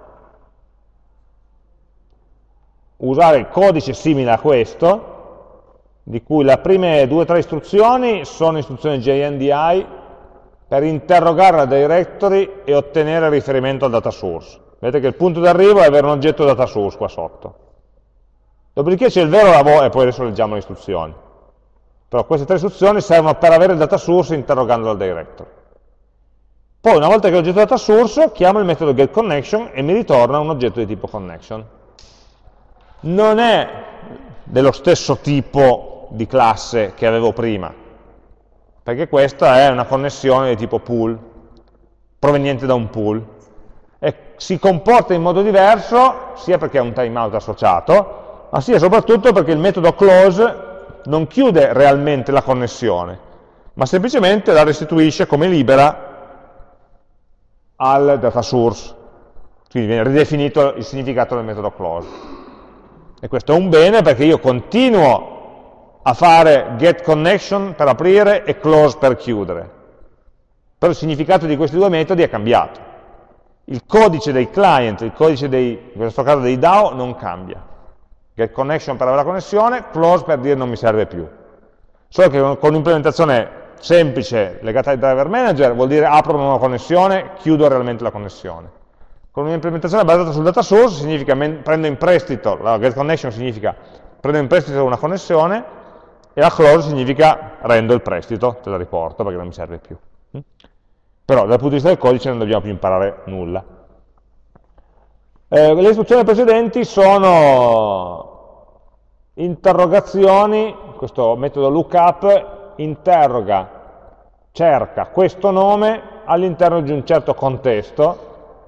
[SPEAKER 1] usare il codice simile a questo, di cui le prime 2 o 3 istruzioni sono istruzioni JNDI per interrogare la directory e ottenere il riferimento al data source. Vedete che il punto d'arrivo è avere un oggetto data source qua sotto. Dopodiché c'è il vero lavoro, e poi adesso leggiamo le istruzioni. Però queste 3 istruzioni servono per avere il data source interrogando la directory. Poi, una volta che ho l'oggetto data source, chiamo il metodo getConnection e mi ritorna un oggetto di tipo connection. Non è dello stesso tipo di classe che avevo prima, perché questa è una connessione di tipo pool, proveniente da un pool, e si comporta in modo diverso, sia perché ha un timeout associato, ma sia soprattutto perché il metodo close non chiude realmente la connessione, ma semplicemente la restituisce come libera al data source, quindi viene ridefinito il significato del metodo close. E questo è un bene perché io continuo a fare getConnection per aprire e close per chiudere. Però il significato di questi 2 metodi è cambiato. Il codice dei client, il codice in questo caso dei DAO, non cambia. GetConnection per avere la connessione, close per dire non mi serve più. Solo che con un'implementazione semplice legata ai driver manager vuol dire apro una nuova connessione, chiudo realmente la connessione. Con un'implementazione basata sul data source significa prendo in prestito, la getConnection significa prendo in prestito una connessione e la close significa rendo il prestito, te la riporto perché non mi serve più. Però dal punto di vista del codice non dobbiamo più imparare nulla. Le istruzioni precedenti sono interrogazioni, questo metodo lookup interroga, cerca questo nome all'interno di un certo contesto,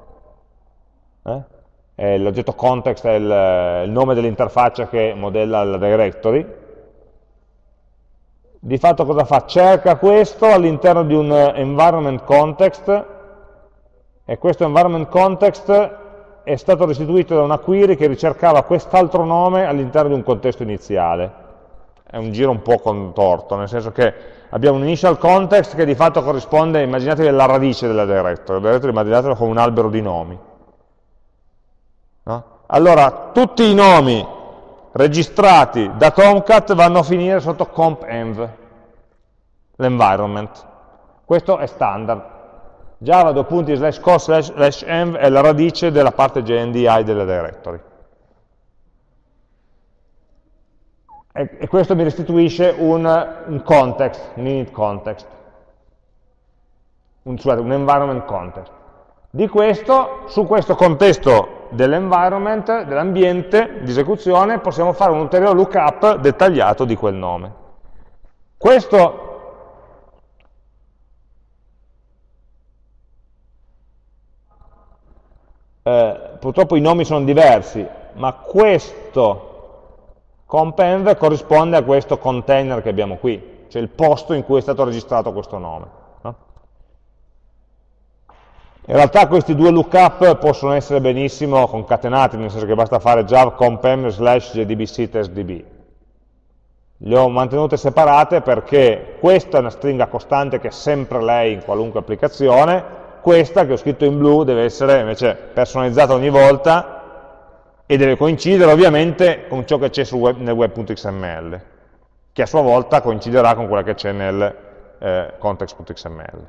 [SPEAKER 1] l'oggetto context è il nome dell'interfaccia che modella la directory. Di fatto cosa fa? Cerca questo all'interno di un environment context, e questo environment context è stato restituito da una query che ricercava quest'altro nome all'interno di un contesto iniziale. È un giro un po' contorto, nel senso che abbiamo un initial context che di fatto corrisponde, immaginatevi, alla radice della directory, la directory immaginatela come un albero di nomi. No? Allora, tutti i nomi registrati da Tomcat vanno a finire sotto comp.env, l'environment. Questo è standard. Java /co/env è la radice della parte JNDI della directory. E questo mi restituisce un context, un init context, un environment context. Di questo, su questo contesto dell'environment, dell'ambiente di esecuzione, possiamo fare un ulteriore lookup dettagliato di quel nome. Questo purtroppo i nomi sono diversi, ma questo compenv corrisponde a questo container che abbiamo qui, cioè il posto in cui è stato registrato questo nome. No? In realtà questi due lookup possono essere benissimo concatenati, nel senso che basta fare jav compenv / jdbc testdb. Le ho mantenute separate perché questa è una stringa costante che è sempre lei in qualunque applicazione, questa che ho scritto in blu deve essere invece personalizzata ogni volta e deve coincidere ovviamente con ciò che c'è nel web.xml, che a sua volta coinciderà con quella che c'è nel context.xml.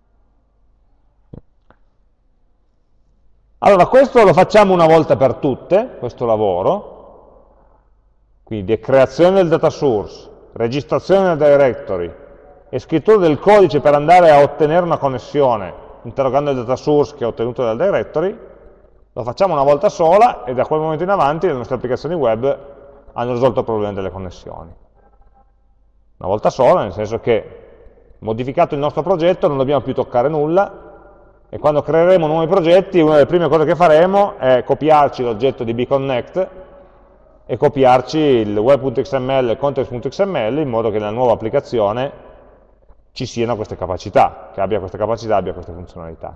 [SPEAKER 1] Allora, questo lo facciamo una volta per tutte, questo lavoro, quindi creazione del data source, registrazione del directory e scrittura del codice per andare a ottenere una connessione, interrogando il data source che ho ottenuto dal directory, lo facciamo una volta sola e da quel momento in avanti le nostre applicazioni web hanno risolto il problema delle connessioni. Una volta sola, nel senso che modificato il nostro progetto non dobbiamo più toccare nulla e quando creeremo nuovi progetti una delle prime cose che faremo è copiarci l'oggetto di bconnect e copiarci il web.xml e il context.xml in modo che nella nuova applicazione ci siano queste capacità, che abbia queste capacità, abbia queste funzionalità.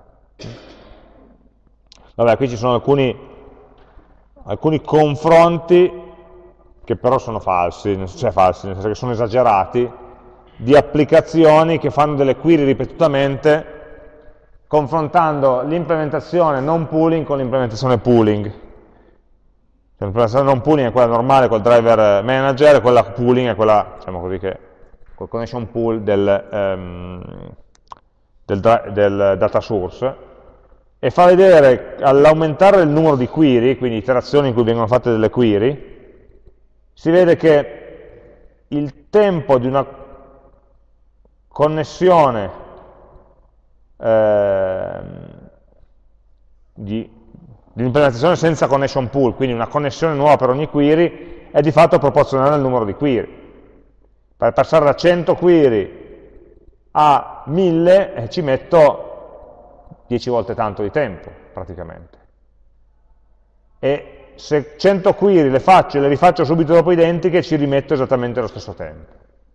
[SPEAKER 1] Vabbè, qui ci sono alcuni confronti che però sono falsi, nel senso che sono esagerati, di applicazioni che fanno delle query ripetutamente confrontando l'implementazione non pooling con l'implementazione pooling. L'implementazione non pooling è quella normale col driver manager, e quella pooling è quella, diciamo così, che col connection pool del data source, e fa vedere all'aumentare il numero di query, quindi iterazioni in cui vengono fatte delle query, si vede che il tempo di una connessione di implementazione senza connection pool, quindi una connessione nuova per ogni query, è di fatto proporzionale al numero di query. Per passare da 100 query a 1000 ci metto 10 volte tanto di tempo, praticamente. E se 100 query le faccio e le rifaccio subito dopo identiche, ci rimetto esattamente lo stesso tempo.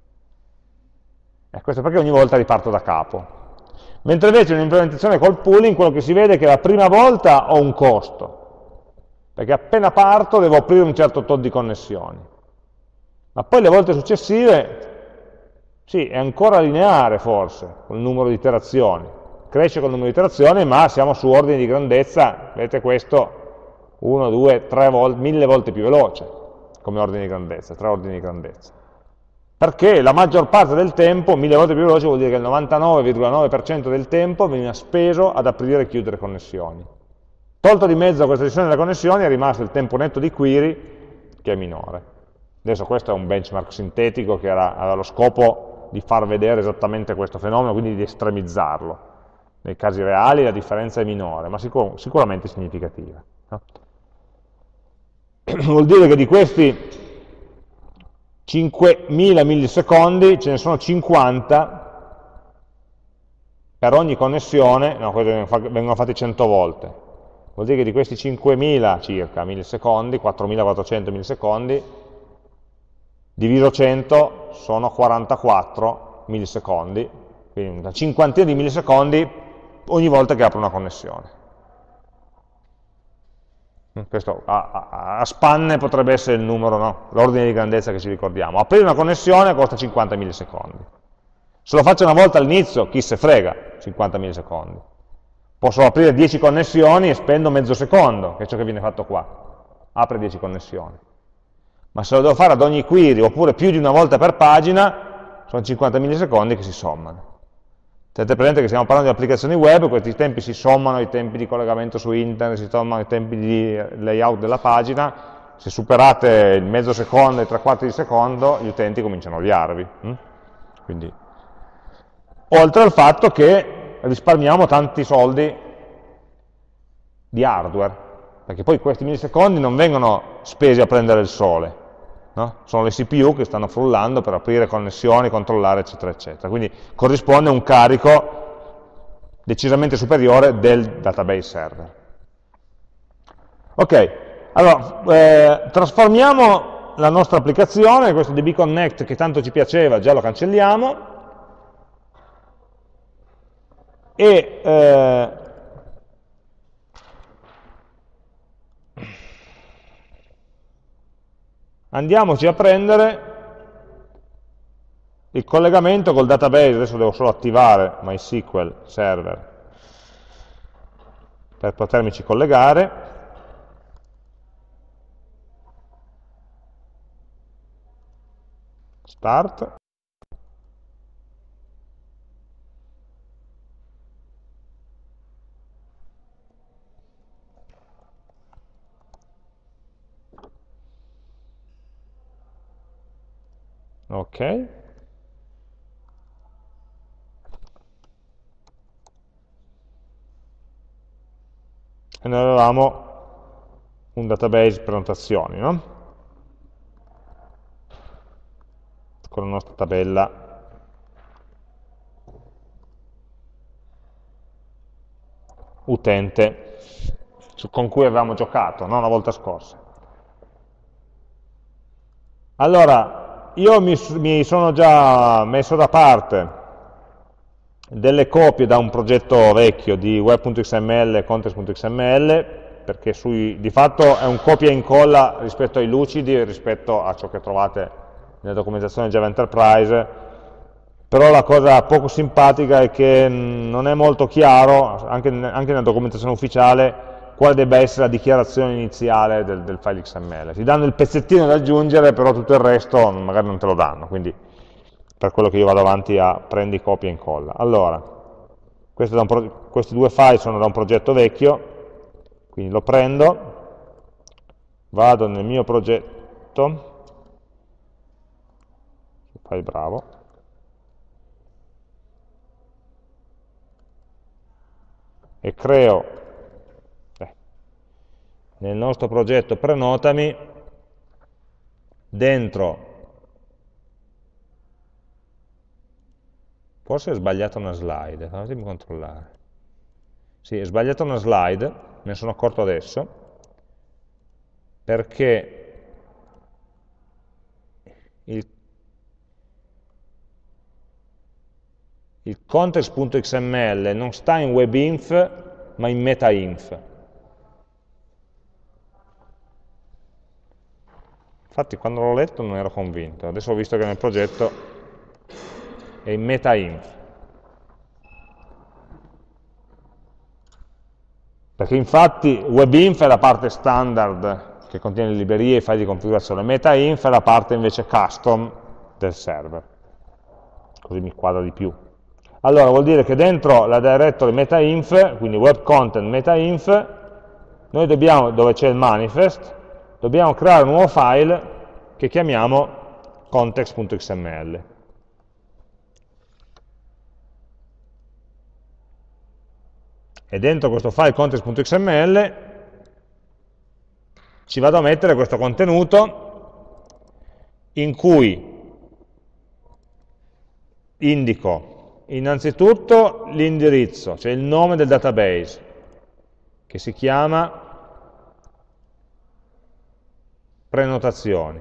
[SPEAKER 1] Questo perché ogni volta riparto da capo. Mentre invece in un'implementazione col pooling, quello che si vede è che la prima volta ho un costo, perché appena parto devo aprire un certo tot di connessioni. Ma poi le volte successive, sì, è ancora lineare forse, con il numero di iterazioni. Cresce col numero di iterazioni, ma siamo su ordini di grandezza, vedete questo, 1, 2, 3 volte, 1000 volte più veloce, come ordine di grandezza, 3 ordini di grandezza. Perché la maggior parte del tempo, 1000 volte più veloce, vuol dire che il 99,9% del tempo veniva speso ad aprire e chiudere connessioni. Tolto di mezzo questa gestione delle connessioni è rimasto il tempo netto di query, che è minore. Adesso questo è un benchmark sintetico che aveva lo scopo di far vedere esattamente questo fenomeno, quindi di estremizzarlo. Nei casi reali la differenza è minore, ma sicuramente significativa. No? Vuol dire che di questi 5.000 millisecondi ce ne sono 50 per ogni connessione, no, vengono fatti 100 volte. Vuol dire che di questi 5.000 circa millisecondi, 4.400 millisecondi, diviso 100 sono 44 millisecondi, quindi una cinquantina di millisecondi ogni volta che apro una connessione. Questo a spanne potrebbe essere il numero, no? L'ordine di grandezza che ci ricordiamo. Aprire una connessione costa 50 millisecondi. Se lo faccio una volta all'inizio, chi se frega, 50 millisecondi. Posso aprire 10 connessioni e spendo mezzo secondo, che è ciò che viene fatto qua. Apre 10 connessioni. Ma se lo devo fare ad ogni query, oppure più di una volta per pagina, sono 50 millisecondi che si sommano. Tenete presente che stiamo parlando di applicazioni web, questi tempi si sommano ai tempi di collegamento su internet, si sommano ai tempi di layout della pagina, se superate il mezzo secondo e i 3/4 di secondo, gli utenti cominciano a odiarvi. Quindi, oltre al fatto che risparmiamo tanti soldi di hardware, perché poi questi millisecondi non vengono spesi a prendere il sole, no? Sono le CPU che stanno frullando per aprire connessioni, controllare, eccetera, eccetera. Quindi corrisponde a un carico decisamente superiore del database server. Ok, allora, trasformiamo la nostra applicazione, questo dbconnect che tanto ci piaceva, già lo cancelliamo, e andiamoci a prendere il collegamento col database. Adesso devo solo attivare MySQL Server per potermici collegare. Start. Ok. E noi avevamo un database prenotazioni, no? Con la nostra tabella utente con cui avevamo giocato, no? La volta scorsa. Allora, io mi sono già messo da parte delle copie da un progetto vecchio di web.xml e context.xml, perché di fatto è un copia e incolla rispetto ai lucidi, rispetto a ciò che trovate nella documentazione Java Enterprise, però la cosa poco simpatica è che non è molto chiaro, anche nella documentazione ufficiale, quale debba essere la dichiarazione iniziale del file XML. Ti danno il pezzettino da aggiungere, però tutto il resto magari non te lo danno, quindi per quello che io vado avanti a prendi, copia e incolla. Allora, questi due file sono da un progetto vecchio, quindi lo prendo, vado nel mio progetto, fai bravo, e creo nel nostro progetto prenotami dentro, forse è sbagliata una slide, fatemi controllare, sì, è sbagliata una slide, me ne sono accorto adesso, perché il context.xml non sta in webinf, ma in metainf. Infatti quando l'ho letto non ero convinto, adesso ho visto che nel progetto è in metainf. Perché infatti webinf è la parte standard che contiene le librerie e i file di configurazione, metainf è la parte invece custom del server. Così mi quadra di più. Allora vuol dire che dentro la directory metainf, quindi web content metainf, noi dobbiamo, dove c'è il manifest, dobbiamo creare un nuovo file che chiamiamo context.xml. E dentro questo file context.xml ci vado a mettere questo contenuto in cui indico innanzitutto l'indirizzo, cioè il nome del database, che si chiama prenotazioni,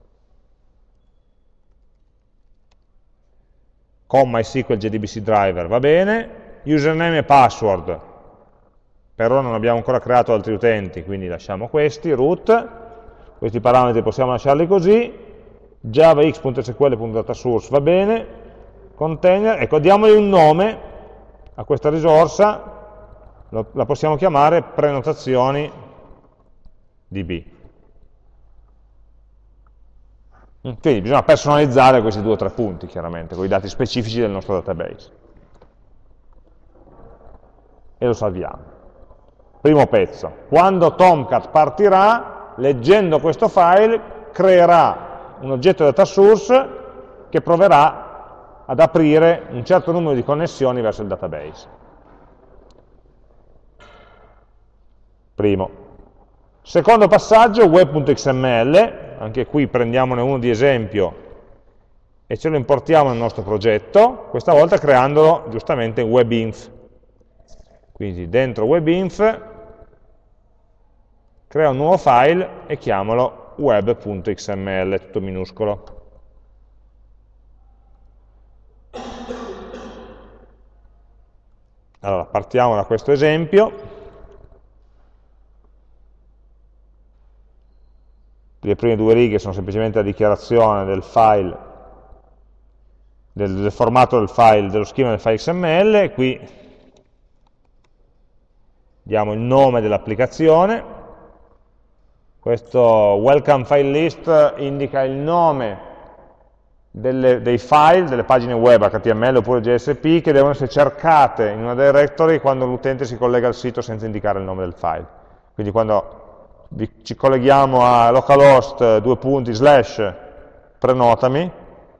[SPEAKER 1] con MySQL JDBC driver, va bene, username e password, per ora non abbiamo ancora creato altri utenti, quindi lasciamo questi, root, questi parametri possiamo lasciarli così, javax.sql.datasource va bene, container, ecco, diamogli un nome a questa risorsa, la possiamo chiamare prenotazioni db. Quindi bisogna personalizzare questi 2 o 3 punti, chiaramente, con i dati specifici del nostro database. E lo salviamo. Primo pezzo. Quando Tomcat partirà, leggendo questo file, creerà un oggetto data source che proverà ad aprire un certo numero di connessioni verso il database. Primo. Secondo passaggio, web.xml, anche qui prendiamone uno di esempio e ce lo importiamo nel nostro progetto, questa volta creandolo giustamente in webinf. Quindi dentro webinf crea un nuovo file e chiamalo web.xml, tutto minuscolo. Allora, partiamo da questo esempio. Le prime due righe sono semplicemente la dichiarazione del file, del formato del file, dello schema del file XML, qui diamo il nome dell'applicazione, questo welcome file list indica il nome dei file, delle pagine web HTML oppure JSP che devono essere cercate in una directory quando l'utente si collega al sito senza indicare il nome del file. Quindi quando ci colleghiamo a localhost // prenotami,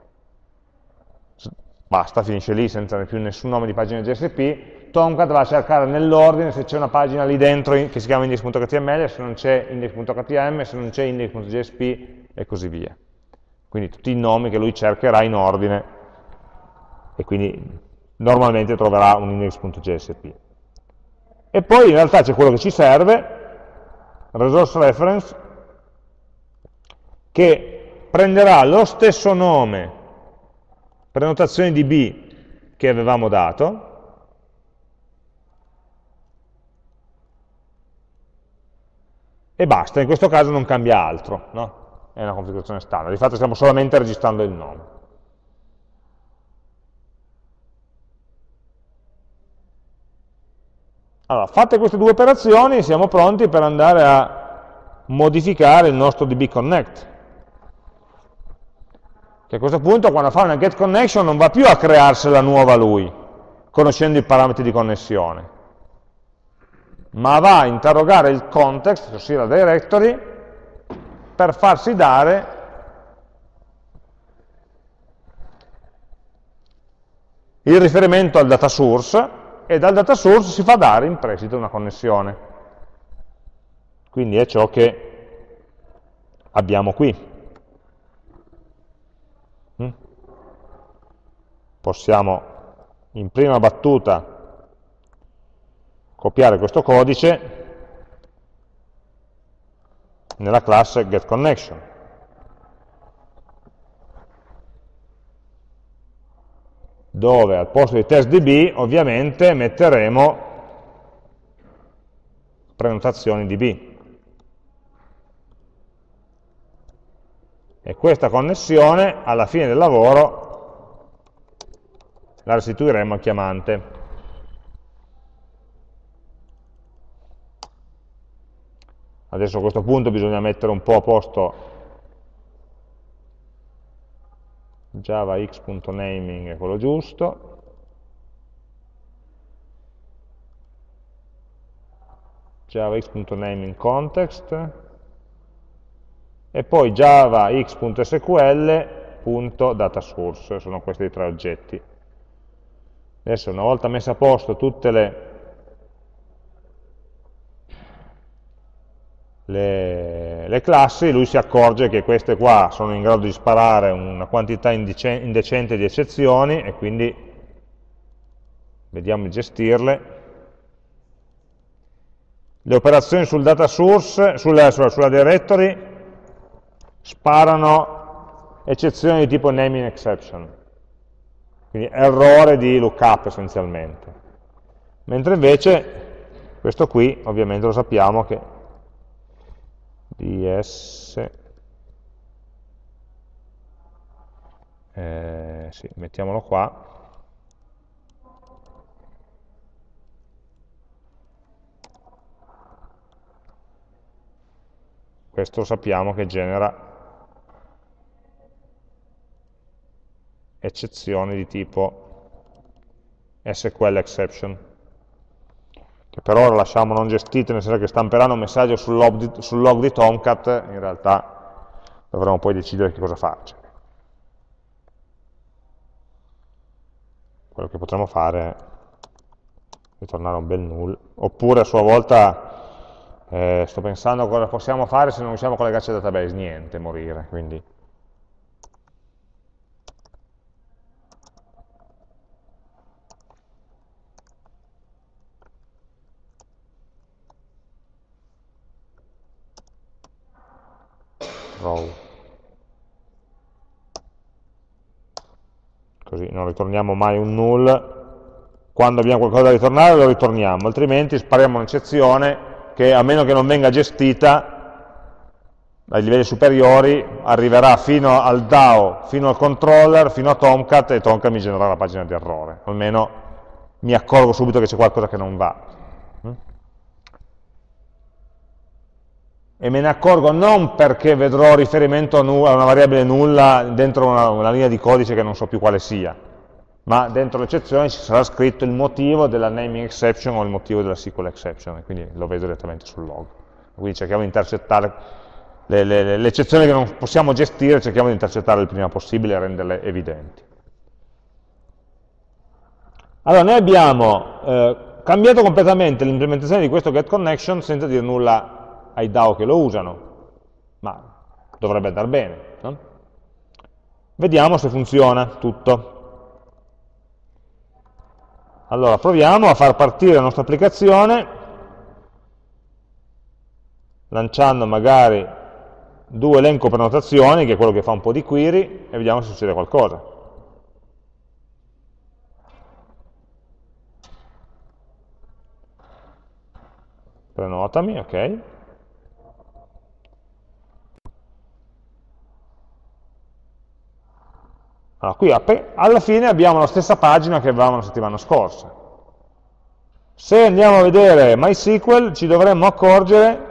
[SPEAKER 1] basta, finisce lì senza più nessun nome di pagina JSP, Tomcat va a cercare nell'ordine se c'è una pagina lì dentro che si chiama index.html, se non c'è index.htm, se non c'è index.jsp e così via. Quindi tutti i nomi che lui cercherà in ordine e quindi normalmente troverà un index.jsp. E poi in realtà c'è quello che ci serve, resource reference, che prenderà lo stesso nome prenotazione DB che avevamo dato, e basta, in questo caso non cambia altro, no? È una configurazione standard, di fatto stiamo solamente registrando il nome. Allora, fatte queste due operazioni siamo pronti per andare a modificare il nostro DB Connect, che a questo punto quando fa una get connection non va più a crearsela nuova lui, conoscendo i parametri di connessione, ma va a interrogare il context, ossia la directory, per farsi dare il riferimento al data source, e dal data source si fa dare in prestito una connessione. Quindi è ciò che abbiamo qui. Possiamo in prima battuta copiare questo codice nella classe getConnection. Dove al posto di testDB ovviamente metteremo prenotazioni DB. E questa connessione alla fine del lavoro la restituiremo al chiamante. Adesso a questo punto bisogna mettere un po' a posto javax.naming è quello giusto, javax.naming context, e poi javax.sql.datasource, sono questi i tre oggetti. Adesso una volta messe a posto tutte le classi, lui si accorge che queste qua sono in grado di sparare una quantità indecente di eccezioni e quindi vediamo di gestirle. Le operazioni sul data source, sulla directory, sparano eccezioni di tipo naming exception, quindi errore di lookup essenzialmente. Mentre invece questo qui, ovviamente lo sappiamo che ds, sì, mettiamolo qua, questo sappiamo che genera eccezioni di tipo SQL exception, che per ora lasciamo non gestite, nel senso che stamperanno un messaggio sul log di Tomcat, in realtà dovremo poi decidere che cosa farci. Quello che potremmo fare è ritornare un bel null, oppure a sua volta sto pensando a cosa possiamo fare se non riusciamo a collegarci al database, niente, morire, quindi row. Così non ritorniamo mai un null. Quando abbiamo qualcosa da ritornare lo ritorniamo, altrimenti spariamo un'eccezione che, a meno che non venga gestita ai livelli superiori, arriverà fino al DAO, fino al controller, fino a Tomcat, e Tomcat mi genererà la pagina di errore. Almeno mi accorgo subito che c'è qualcosa che non va. E me ne accorgo non perché vedrò riferimento a una variabile nulla dentro una linea di codice che non so più quale sia, ma dentro l'eccezione ci sarà scritto il motivo della naming exception o il motivo della SQL exception, e quindi lo vedo direttamente sul log. Quindi cerchiamo di intercettare le eccezioni che non possiamo gestire, cerchiamo di intercettarle il prima possibile e renderle evidenti. Allora, noi abbiamo cambiato completamente l'implementazione di questo getConnection senza dire nulla ai DAO che lo usano, ma dovrebbe andare bene, no? Vediamo se funziona tutto. Allora, proviamo a far partire la nostra applicazione, lanciando magari 2 elenco prenotazioni, che è quello che fa un po' di query, e vediamo se succede qualcosa. Prenotami, ok. Allora, qui alla fine abbiamo la stessa pagina che avevamo la settimana scorsa. Se andiamo a vedere MySQL ci dovremmo accorgere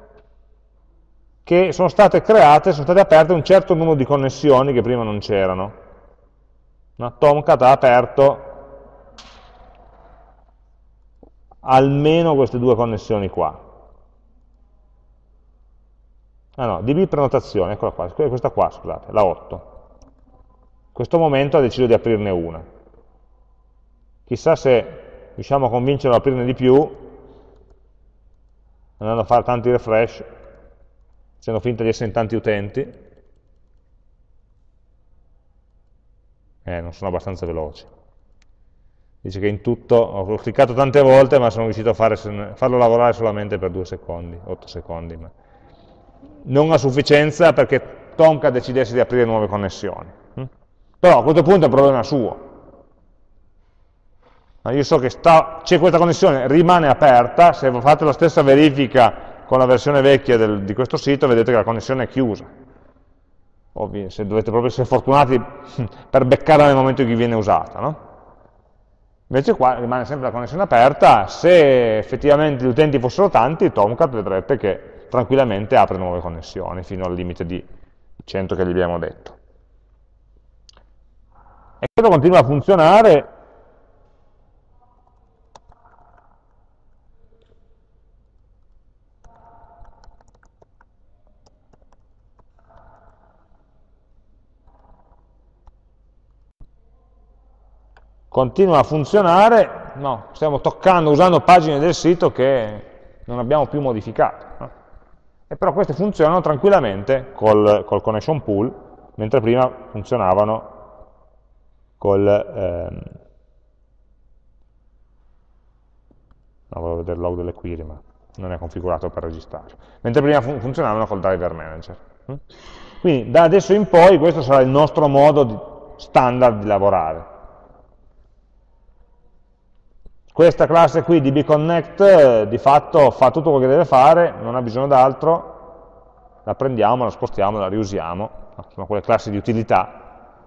[SPEAKER 1] che sono state aperte un certo numero di connessioni che prima non c'erano. Tomcat ha aperto almeno queste 2 connessioni qua. Ah no, DB prenotazione, eccola qua, questa qua, scusate, la 8. In questo momento ha deciso di aprirne una. Chissà se riusciamo a convincerlo ad aprirne di più, andando a fare tanti refresh, facendo finta di essere in tanti utenti. Non sono abbastanza veloci. Dice che in tutto ho cliccato tante volte, ma sono riuscito a farlo lavorare solamente per 2 secondi, 8 secondi. Ma non a sufficienza perché Tomcat decidesse di aprire nuove connessioni. Però a questo punto è un problema suo. Io so che c'è questa connessione, rimane aperta, se fate la stessa verifica con la versione vecchia di questo sito, vedete che la connessione è chiusa. Ovvio, se dovete proprio essere fortunati per beccarla nel momento in cui viene usata, no? Invece qua rimane sempre la connessione aperta, se effettivamente gli utenti fossero tanti, Tomcat vedrebbe che tranquillamente apre nuove connessioni, fino al limite di 100 che gli abbiamo detto. E questo continua a funzionare no, stiamo usando pagine del sito che non abbiamo più modificato, no? E però queste funzionano tranquillamente col connection pool, mentre prima funzionavano no, volevo vedere il log delle query, ma non è configurato per registrare, mentre prima funzionavano col driver manager. Quindi da adesso in poi questo sarà il nostro modo standard di lavorare. Questa classe qui di bconnect di fatto fa tutto quello che deve fare, non ha bisogno d'altro, la prendiamo, la spostiamo, la riusiamo, sono quelle classi di utilità.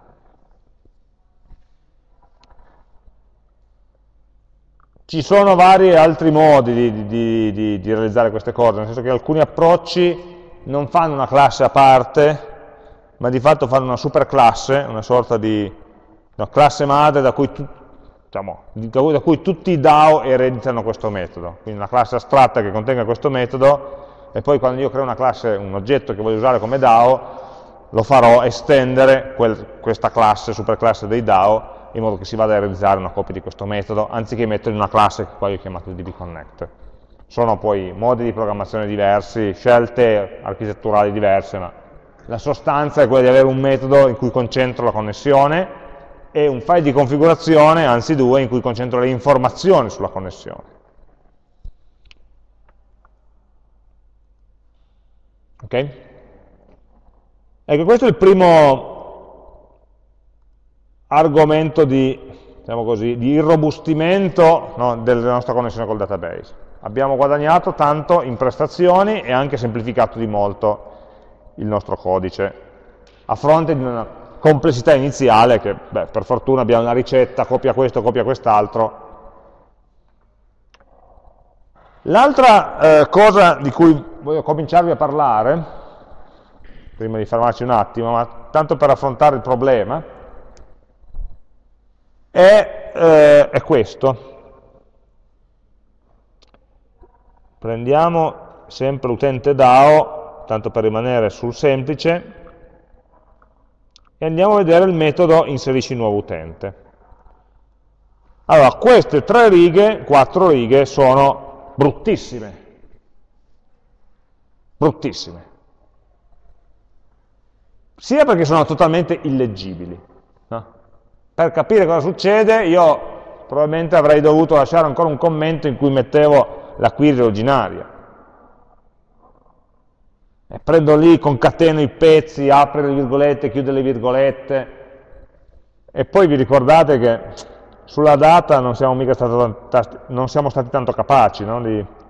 [SPEAKER 1] Ci sono vari altri modi di realizzare queste cose, nel senso che alcuni approcci non fanno una classe a parte, ma di fatto fanno una superclasse, una sorta di classe madre da cui tutti i DAO ereditano questo metodo. Quindi una classe astratta che contenga questo metodo, e poi quando io creo una classe, un oggetto che voglio usare come DAO, lo farò estendere questa classe, superclasse dei DAO, in modo che si vada a realizzare una copia di questo metodo, anziché metterlo in una classe che poi ho chiamato dbconnect. Sono poi modi di programmazione diversi, scelte architetturali diverse, ma la sostanza è quella di avere un metodo in cui concentro la connessione e un file di configurazione, anzi 2, in cui concentro le informazioni sulla connessione. Ok? Ecco, questo è il primo argomento di, diciamo così, di irrobustimento, no, della nostra connessione col database. Abbiamo guadagnato tanto in prestazioni e anche semplificato di molto il nostro codice, a fronte di una complessità iniziale che, beh, per fortuna abbiamo una ricetta, copia questo, copia quest'altro. L'altra cosa di cui voglio cominciarvi a parlare, prima di fermarci un attimo, ma tanto per affrontare il problema, è questo. Prendiamo sempre l'utente DAO, tanto per rimanere sul semplice, e andiamo a vedere il metodo inserisci nuovo utente. Allora, queste 3 righe, 4 righe, sono bruttissime. Bruttissime. Sia perché sono totalmente illeggibili. No? Per capire cosa succede, io probabilmente avrei dovuto lasciare ancora un commento in cui mettevo la query originaria. E prendo lì, concateno i pezzi, apro le virgolette, chiudo le virgolette, e poi vi ricordate che sulla data non siamo stati tanto capaci, no?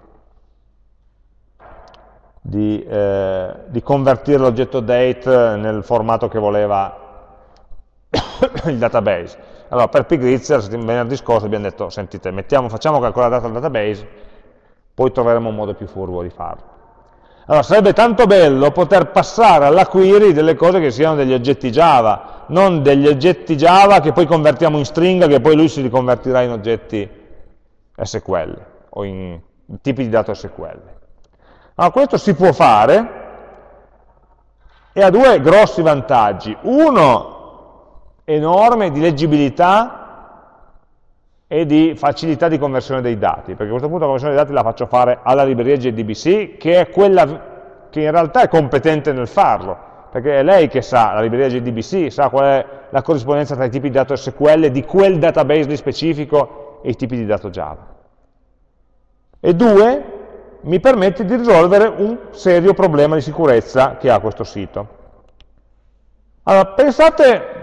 [SPEAKER 1] di convertire l'oggetto date nel formato che voleva il database. Allora, per pigrizia, venerdì scorso abbiamo detto, sentite, facciamo calcolare la data al database, poi troveremo un modo più furbo di farlo. Allora, sarebbe tanto bello poter passare alla query delle cose che siano degli oggetti Java, non degli oggetti Java che poi convertiamo in stringa, che poi lui si riconvertirà in oggetti SQL, o in tipi di dato SQL. Allora, questo si può fare, e ha 2 grossi vantaggi. Uno enorme di leggibilità e di facilità di conversione dei dati, perché a questo punto la conversione dei dati la faccio fare alla libreria JDBC, che è quella che in realtà è competente nel farlo, perché è lei che sa, la libreria JDBC, sa qual è la corrispondenza tra i tipi di dato SQL di quel database lì specifico e i tipi di dato Java. E 2, mi permette di risolvere un serio problema di sicurezza che ha questo sito. Allora, pensate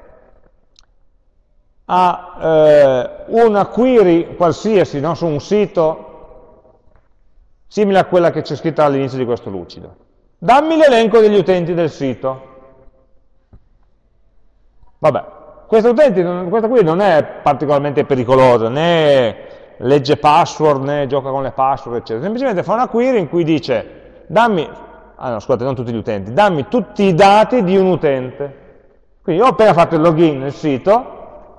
[SPEAKER 1] a una query qualsiasi, no, su un sito simile a quella che c'è scritta all'inizio di questo lucido. Dammi l'elenco degli utenti del sito. Vabbè, questa query non è particolarmente pericolosa, né legge password, né gioca con le password, eccetera. Semplicemente fa una query in cui dice, scusate, non tutti gli utenti, dammi tutti i dati di un utente. Quindi io ho appena fatto il login nel sito,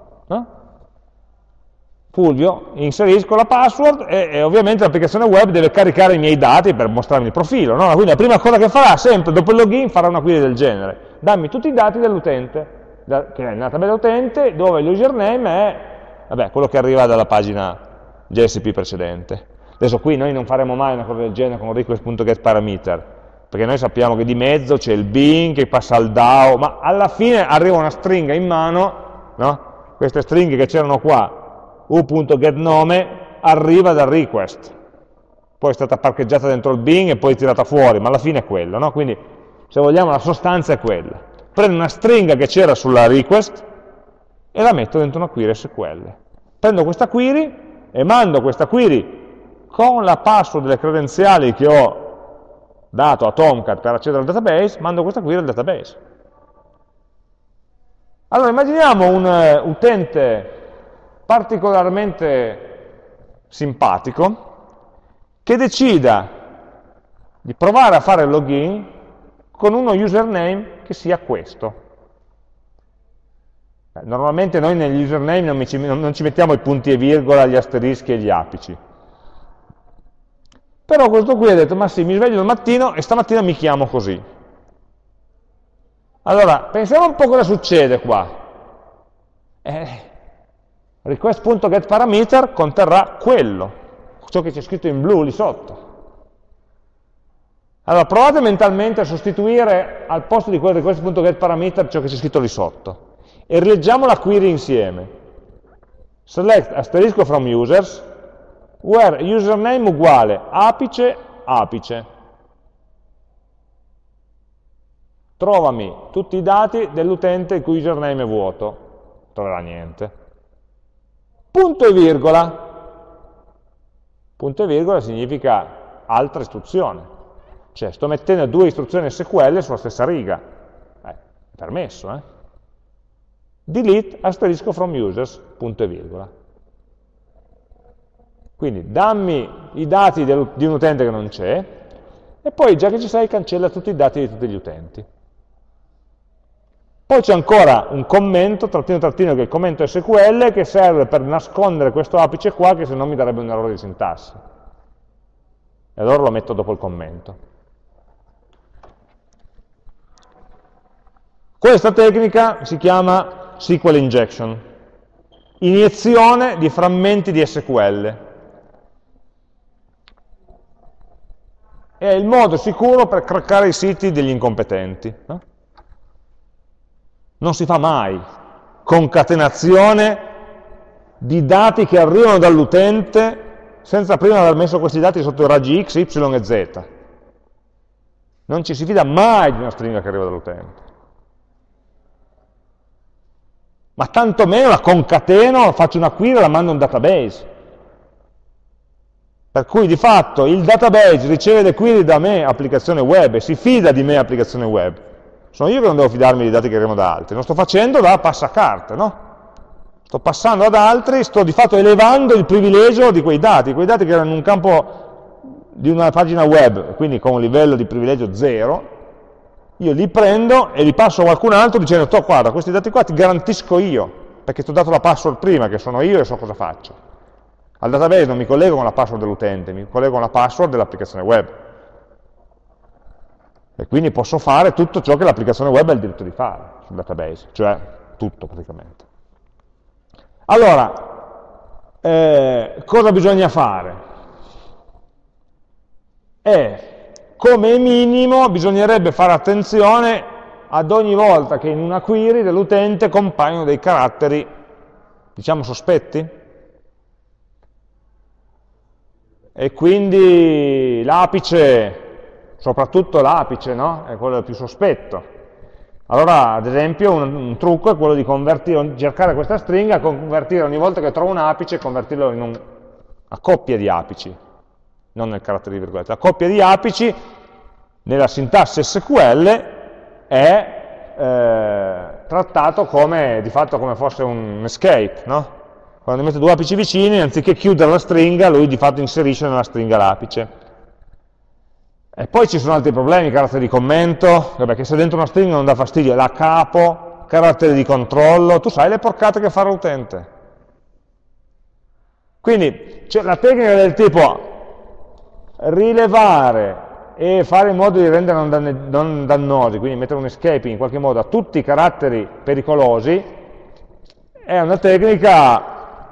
[SPEAKER 1] Fulvio, inserisco la password e ovviamente l'applicazione web deve caricare i miei dati per mostrarmi il profilo, no? Quindi la prima cosa che farà, sempre dopo il login, farà una query del genere. Dammi tutti i dati dell'utente, che è nella tabella utente, dove l'username è, vabbè, quello che arriva dalla pagina JSP precedente. Adesso qui noi non faremo mai una cosa del genere con request.getParameter, perché noi sappiamo che di mezzo c'è il bin che passa al DAO, ma alla fine arriva una stringa in mano, no? Queste stringhe che c'erano qua, u.getNome, arriva dal request, poi è stata parcheggiata dentro il bin e poi tirata fuori, ma alla fine è quello, no? Quindi, se vogliamo, la sostanza è quella. Prendo una stringa che c'era sulla request e la metto dentro una query SQL. Prendo questa query e mando questa query con la password delle credenziali che ho dato a Tomcat per accedere al database, mando questa query al database. Allora, immaginiamo un utente particolarmente simpatico che decida di provare a fare il login con uno username che sia questo. Normalmente noi negli username non ci mettiamo i punti e virgola, gli asterischi e gli apici. Però questo qui ha detto, ma sì, mi sveglio al mattino e stamattina mi chiamo così. Allora, pensiamo un po' cosa succede qua. Request.getParameter conterrà quello, ciò che c'è scritto in blu lì sotto. Allora, provate mentalmente a sostituire al posto di quel request.getParameter ciò che c'è scritto lì sotto. E rileggiamo la query insieme. Select asterisco from users, where username uguale apice, apice. trovami tutti i dati dell'utente il cui username è vuoto, troverà niente. Punto e virgola. Punto e virgola significa altra istruzione, cioè sto mettendo due istruzioni SQL sulla stessa riga, è permesso, delete asterisco from users, punto e virgola. Quindi dammi i dati di un utente che non c'è, e poi già che ci sei cancella tutti i dati di tutti gli utenti. Poi c'è ancora un commento, trattino trattino, che è il commento SQL, che serve per nascondere questo apice qua, che se no mi darebbe un errore di sintassi. E allora lo metto dopo il commento. Questa tecnica si chiama SQL injection, iniezione di frammenti di SQL. È il modo sicuro per craccare i siti degli incompetenti. No? Non si fa mai concatenazione di dati che arrivano dall'utente senza prima aver messo questi dati sotto i raggi X, Y e Z. Non ci si fida mai di una stringa che arriva dall'utente. Ma tantomeno la concateno, faccio una query e la mando a un database. Per cui di fatto il database riceve le query da me, applicazione web, e si fida di me, applicazione web. Sono io che non devo fidarmi dei dati che arrivano da altri, lo sto facendo da passacarte, no? Sto passando ad altri, sto di fatto elevando il privilegio di quei dati che erano in un campo di una pagina web, quindi con un livello di privilegio 0, io li prendo e li passo a qualcun altro dicendo, guarda, questi dati qua ti garantisco io, perché ti ho dato la password prima, che sono io e so cosa faccio. Al database non mi collego con la password dell'utente, mi collego con la password dell'applicazione web. E quindi posso fare tutto ciò che l'applicazione web ha il diritto di fare sul database, cioè tutto praticamente. Allora, cosa bisogna fare? Come minimo bisognerebbe fare attenzione ad ogni volta che in una query dell'utente compaiono dei caratteri, diciamo, sospetti, e quindi l'apice, soprattutto l'apice, no? È quello più sospetto. Allora, ad esempio, un trucco è quello di convertire, cercare questa stringa, convertire ogni volta che trovo un apice, convertirlo in una coppia di apici, non nel carattere di virgolette. La coppia di apici, nella sintassi SQL, è trattato come, di fatto, come fosse un escape, no? Quando metto due apici vicini, anziché chiudere la stringa, lui di fatto inserisce nella stringa l'apice. E poi ci sono altri problemi, caratteri di commento, perché se dentro una stringa non dà fastidio, la capo, caratteri di controllo, tu sai le porcate che fa l'utente. Quindi la tecnica del tipo rilevare e fare in modo di rendere non dannosi, quindi mettere un escape in qualche modo a tutti i caratteri pericolosi, è una tecnica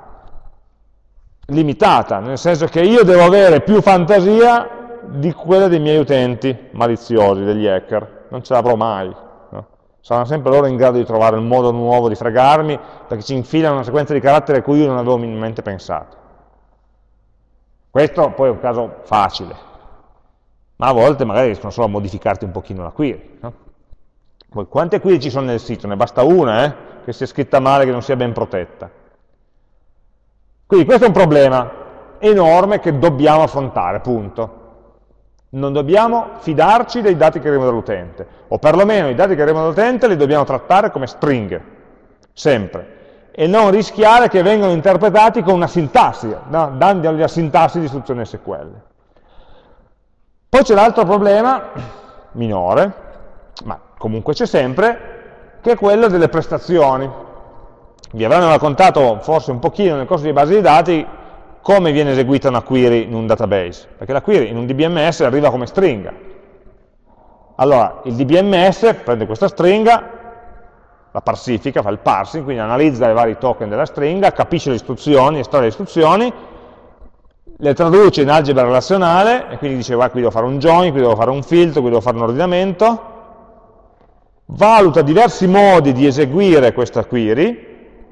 [SPEAKER 1] limitata, nel senso che io devo avere più fantasia di quella dei miei utenti maliziosi, degli hacker, non ce l'avrò mai, no? Saranno sempre loro in grado di trovare un modo nuovo di fregarmi, perché ci infilano una sequenza di caratteri a cui io non avevo minimamente pensato. Questo poi è un caso facile, ma a volte magari riescono solo a modificarti un pochino la query, no? Poi, quante query ci sono nel sito? Ne basta una, che sia scritta male, che non sia ben protetta. Quindi questo è un problema enorme che dobbiamo affrontare, punto. Non dobbiamo fidarci dei dati che arrivano dall'utente, o perlomeno i dati che arrivano dall'utente li dobbiamo trattare come stringhe, sempre, e non rischiare che vengano interpretati con una sintassi, no? Dandogli la sintassi di istruzione SQL. Poi c'è l'altro problema, minore, ma comunque c'è sempre, che è quello delle prestazioni. Vi avranno raccontato forse un pochino nel corso di base di dati come viene eseguita una query in un database, perché la query in un DBMS arriva come stringa. Allora, il DBMS prende questa stringa, la parsifica, fa il parsing, quindi analizza i vari token della stringa, capisce le istruzioni, estrae le istruzioni, le traduce in algebra relazionale, e quindi dice, guarda, qui devo fare un join, qui devo fare un filtro, qui devo fare un ordinamento, valuta diversi modi di eseguire questa query,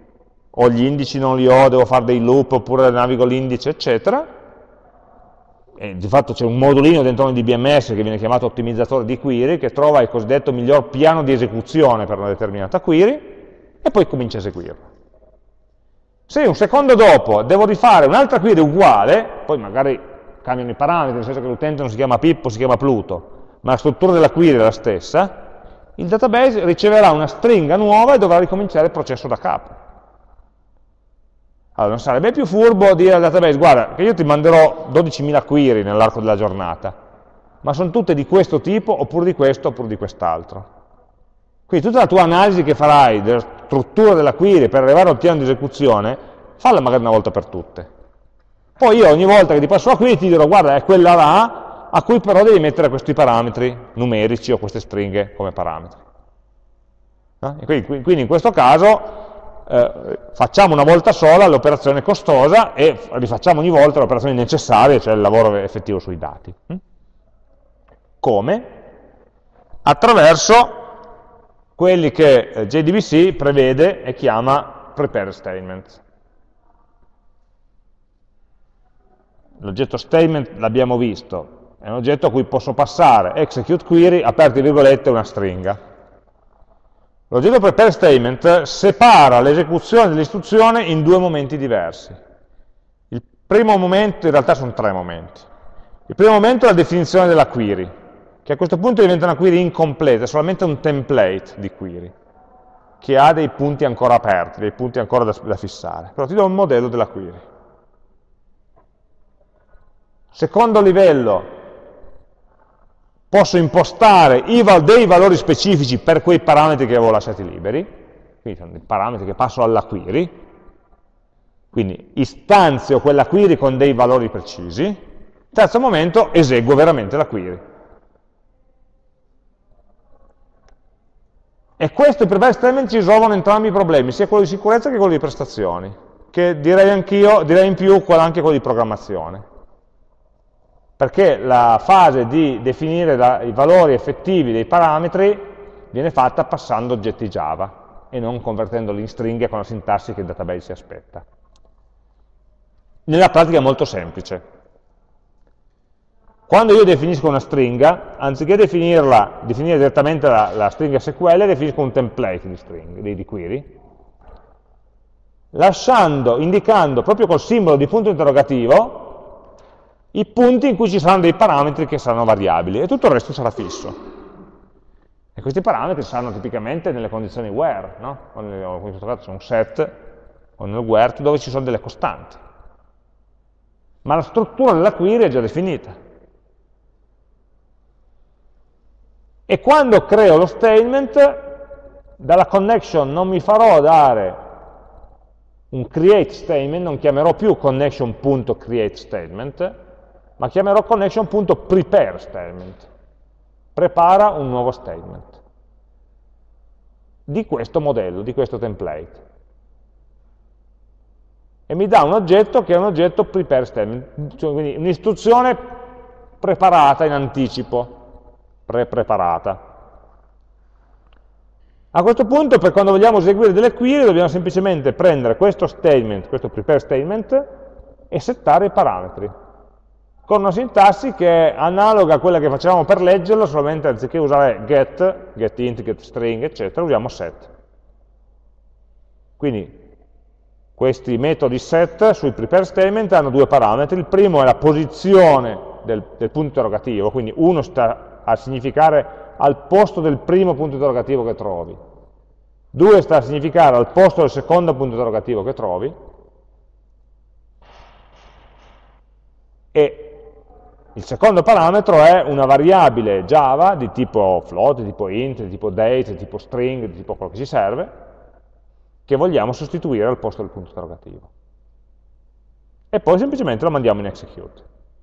[SPEAKER 1] o gli indici non li ho, devo fare dei loop, oppure navigo l'indice, eccetera, e di fatto c'è un modulino dentro un DBMS che viene chiamato ottimizzatore di query, che trova il cosiddetto miglior piano di esecuzione per una determinata query, e poi comincia a eseguirla. Se un secondo dopo devo rifare un'altra query uguale, poi magari cambiano i parametri, nel senso che l'utente non si chiama Pippo, si chiama Pluto, ma la struttura della query è la stessa, il database riceverà una stringa nuova e dovrà ricominciare il processo da capo. Allora, non sarebbe più furbo dire al database, guarda, che io ti manderò 12.000 query nell'arco della giornata, ma sono tutte di questo tipo, oppure di questo, oppure di quest'altro. Quindi tutta la tua analisi che farai della struttura della query per arrivare al piano di esecuzione, falla magari una volta per tutte. Poi io ogni volta che ti passo la query ti dirò, guarda, è quella là, a cui però devi mettere questi parametri numerici o queste stringhe come parametri. No? E quindi in questo caso facciamo una volta sola l'operazione costosa e rifacciamo ogni volta le operazioni necessarie, cioè il lavoro effettivo sui dati. Come? Attraverso quelli che JDBC prevede e chiama prepare statements. L'oggetto statement l'abbiamo visto, è un oggetto a cui posso passare execute query, aperte virgolette, una stringa. L'oggetto prepare statement separa l'esecuzione dell'istruzione in due momenti diversi. Il primo momento, in realtà sono tre momenti. Il primo momento è la definizione della query, che a questo punto diventa una query incompleta, è solamente un template di query, che ha dei punti ancora aperti, dei punti ancora da fissare. Però ti do un modello della query. Secondo livello, posso impostare dei valori specifici per quei parametri che avevo lasciati liberi, quindi sono dei parametri che passo alla query, quindi istanzio quella query con dei valori precisi. Terzo momento, eseguo veramente la query. E questo prepare statement ci risolvono entrambi i problemi, sia quello di sicurezza che quello di prestazioni, che direi anch'io, direi in più anche quello di programmazione. Perché la fase di definire i valori effettivi dei parametri viene fatta passando oggetti Java e non convertendoli in stringhe con la sintassi che il database si aspetta. Nella pratica è molto semplice. Quando io definisco una stringa, anziché definire direttamente la stringa SQL, definisco un template di query, indicando proprio col simbolo di punto interrogativo i punti in cui ci saranno dei parametri che saranno variabili e tutto il resto sarà fisso. E questi parametri saranno tipicamente nelle condizioni where, no? O in questo caso c'è un set, o nel where, dove ci sono delle costanti. Ma la struttura della query è già definita. E quando creo lo statement, dalla connection non mi farò dare un create statement, non chiamerò più connection.create statement, ma chiamerò connection.prepare statement. Prepara un nuovo statement di questo modello, di questo template. E mi dà un oggetto che è un oggetto prepare statement, cioè quindi un'istruzione preparata in anticipo, preparata. A questo punto, per quando vogliamo eseguire delle query, dobbiamo semplicemente prendere questo statement, questo prepare statement, e settare i parametri, con una sintassi che è analoga a quella che facevamo per leggerlo, solamente anziché usare get int, get string, eccetera, usiamo set. Quindi questi metodi set sui prepare statement hanno due parametri. Il primo è la posizione del punto interrogativo, quindi uno sta a significare al posto del primo punto interrogativo che trovi, 2 sta a significare al posto del secondo punto interrogativo che trovi, e il secondo parametro è una variabile Java di tipo float, di tipo int, di tipo date, di tipo string, di tipo quello che ci serve, che vogliamo sostituire al posto del punto interrogativo. E poi semplicemente lo mandiamo in execute.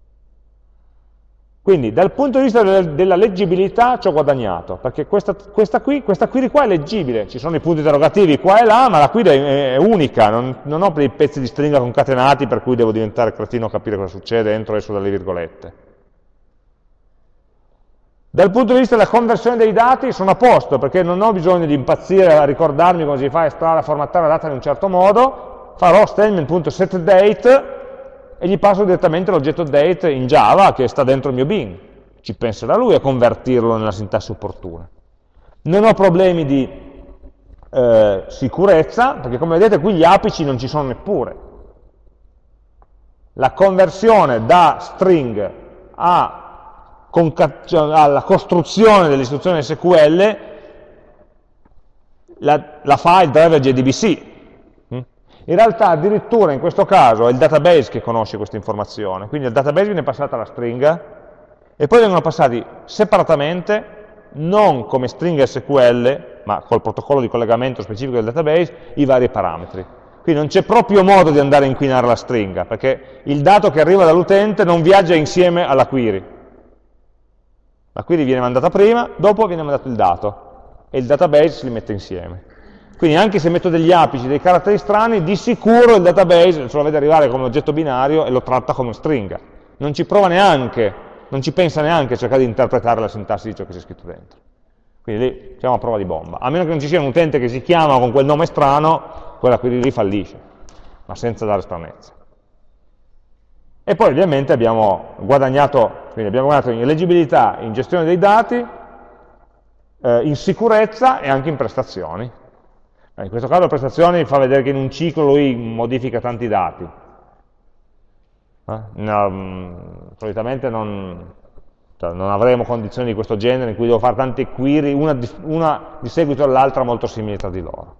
[SPEAKER 1] Quindi dal punto di vista della leggibilità ci ho guadagnato, perché questa query qua è leggibile, ci sono i punti interrogativi qua e là, ma la query è unica, non ho dei pezzi di stringa concatenati per cui devo diventare cretino a capire cosa succede entro e esco dalle virgolette. Dal punto di vista della conversione dei dati sono a posto, perché non ho bisogno di impazzire a ricordarmi come si fa a estrarre, a formattare la data in un certo modo, farò statement.setDate, e gli passo direttamente l'oggetto date in Java che sta dentro il mio bin. Ci penserà lui a convertirlo nella sintassi opportuna. Non ho problemi di sicurezza, perché come vedete qui gli apici non ci sono neppure. La conversione da string alla costruzione dell'istruzione SQL la fa il driver JDBC. In realtà addirittura in questo caso è il database che conosce questa informazione, quindi al database viene passata la stringa e poi vengono passati separatamente, non come stringa SQL, ma col protocollo di collegamento specifico del database, i vari parametri. Quindi non c'è proprio modo di andare a inquinare la stringa, perché il dato che arriva dall'utente non viaggia insieme alla query. La query viene mandata prima, dopo viene mandato il dato, e il database si li mette insieme. Quindi anche se metto degli apici, dei caratteri strani, di sicuro il database se lo vede arrivare come oggetto binario e lo tratta come stringa. Non ci prova neanche, non ci pensa neanche a cercare di interpretare la sintassi di ciò che c'è scritto dentro. Quindi lì siamo a prova di bomba. A meno che non ci sia un utente che si chiama con quel nome strano, quella query lì fallisce, ma senza dare stranezza. E poi ovviamente abbiamo guadagnato in leggibilità, in gestione dei dati, in sicurezza e anche in prestazioni. In questo caso le prestazioni fa vedere che in un ciclo lui modifica tanti dati. Solitamente non avremo condizioni di questo genere in cui devo fare tante query, una di seguito all'altra molto simili tra di loro.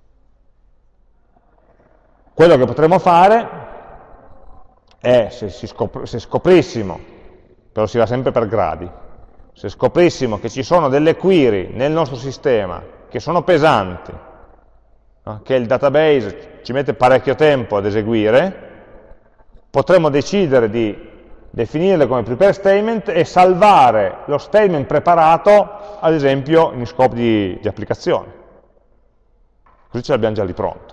[SPEAKER 1] Quello che potremmo fare è, se scoprissimo, però si va sempre per gradi, se scoprissimo che ci sono delle query nel nostro sistema che sono pesanti, che il database ci mette parecchio tempo ad eseguire, potremmo decidere di definirle come prepare statement e salvare lo statement preparato, ad esempio, in scopo di applicazione. Così ce l'abbiamo già lì pronto.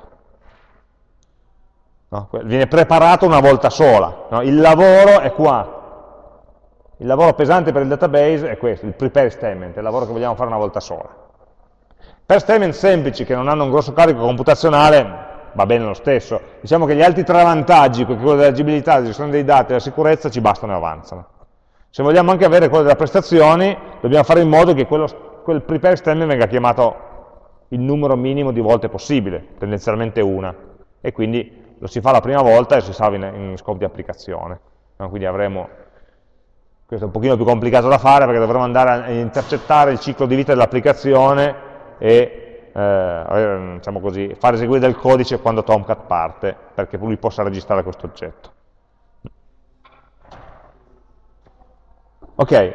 [SPEAKER 1] Viene preparato una volta sola. Il lavoro è qua. Il lavoro pesante per il database è questo, il prepare statement, è il lavoro che vogliamo fare una volta sola. Per statement semplici che non hanno un grosso carico computazionale va bene lo stesso. Diciamo che gli altri tre vantaggi, quello dell'agibilità, della gestione dei dati e della sicurezza, ci bastano e avanzano. Se vogliamo anche avere quello delle prestazioni, dobbiamo fare in modo che quel prepare statement venga chiamato il numero minimo di volte possibile, tendenzialmente una, e quindi lo si fa la prima volta e si salva in scopo di applicazione. Quindi avremo, questo è un pochino più complicato da fare perché dovremo andare a intercettare il ciclo di vita dell'applicazione e diciamo così, far eseguire del codice quando Tomcat parte, perché lui possa registrare questo oggetto. Ok,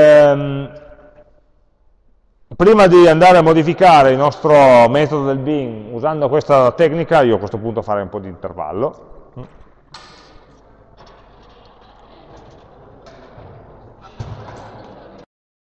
[SPEAKER 1] prima di andare a modificare il nostro metodo del bin usando questa tecnica, io a questo punto farei un po' di intervallo.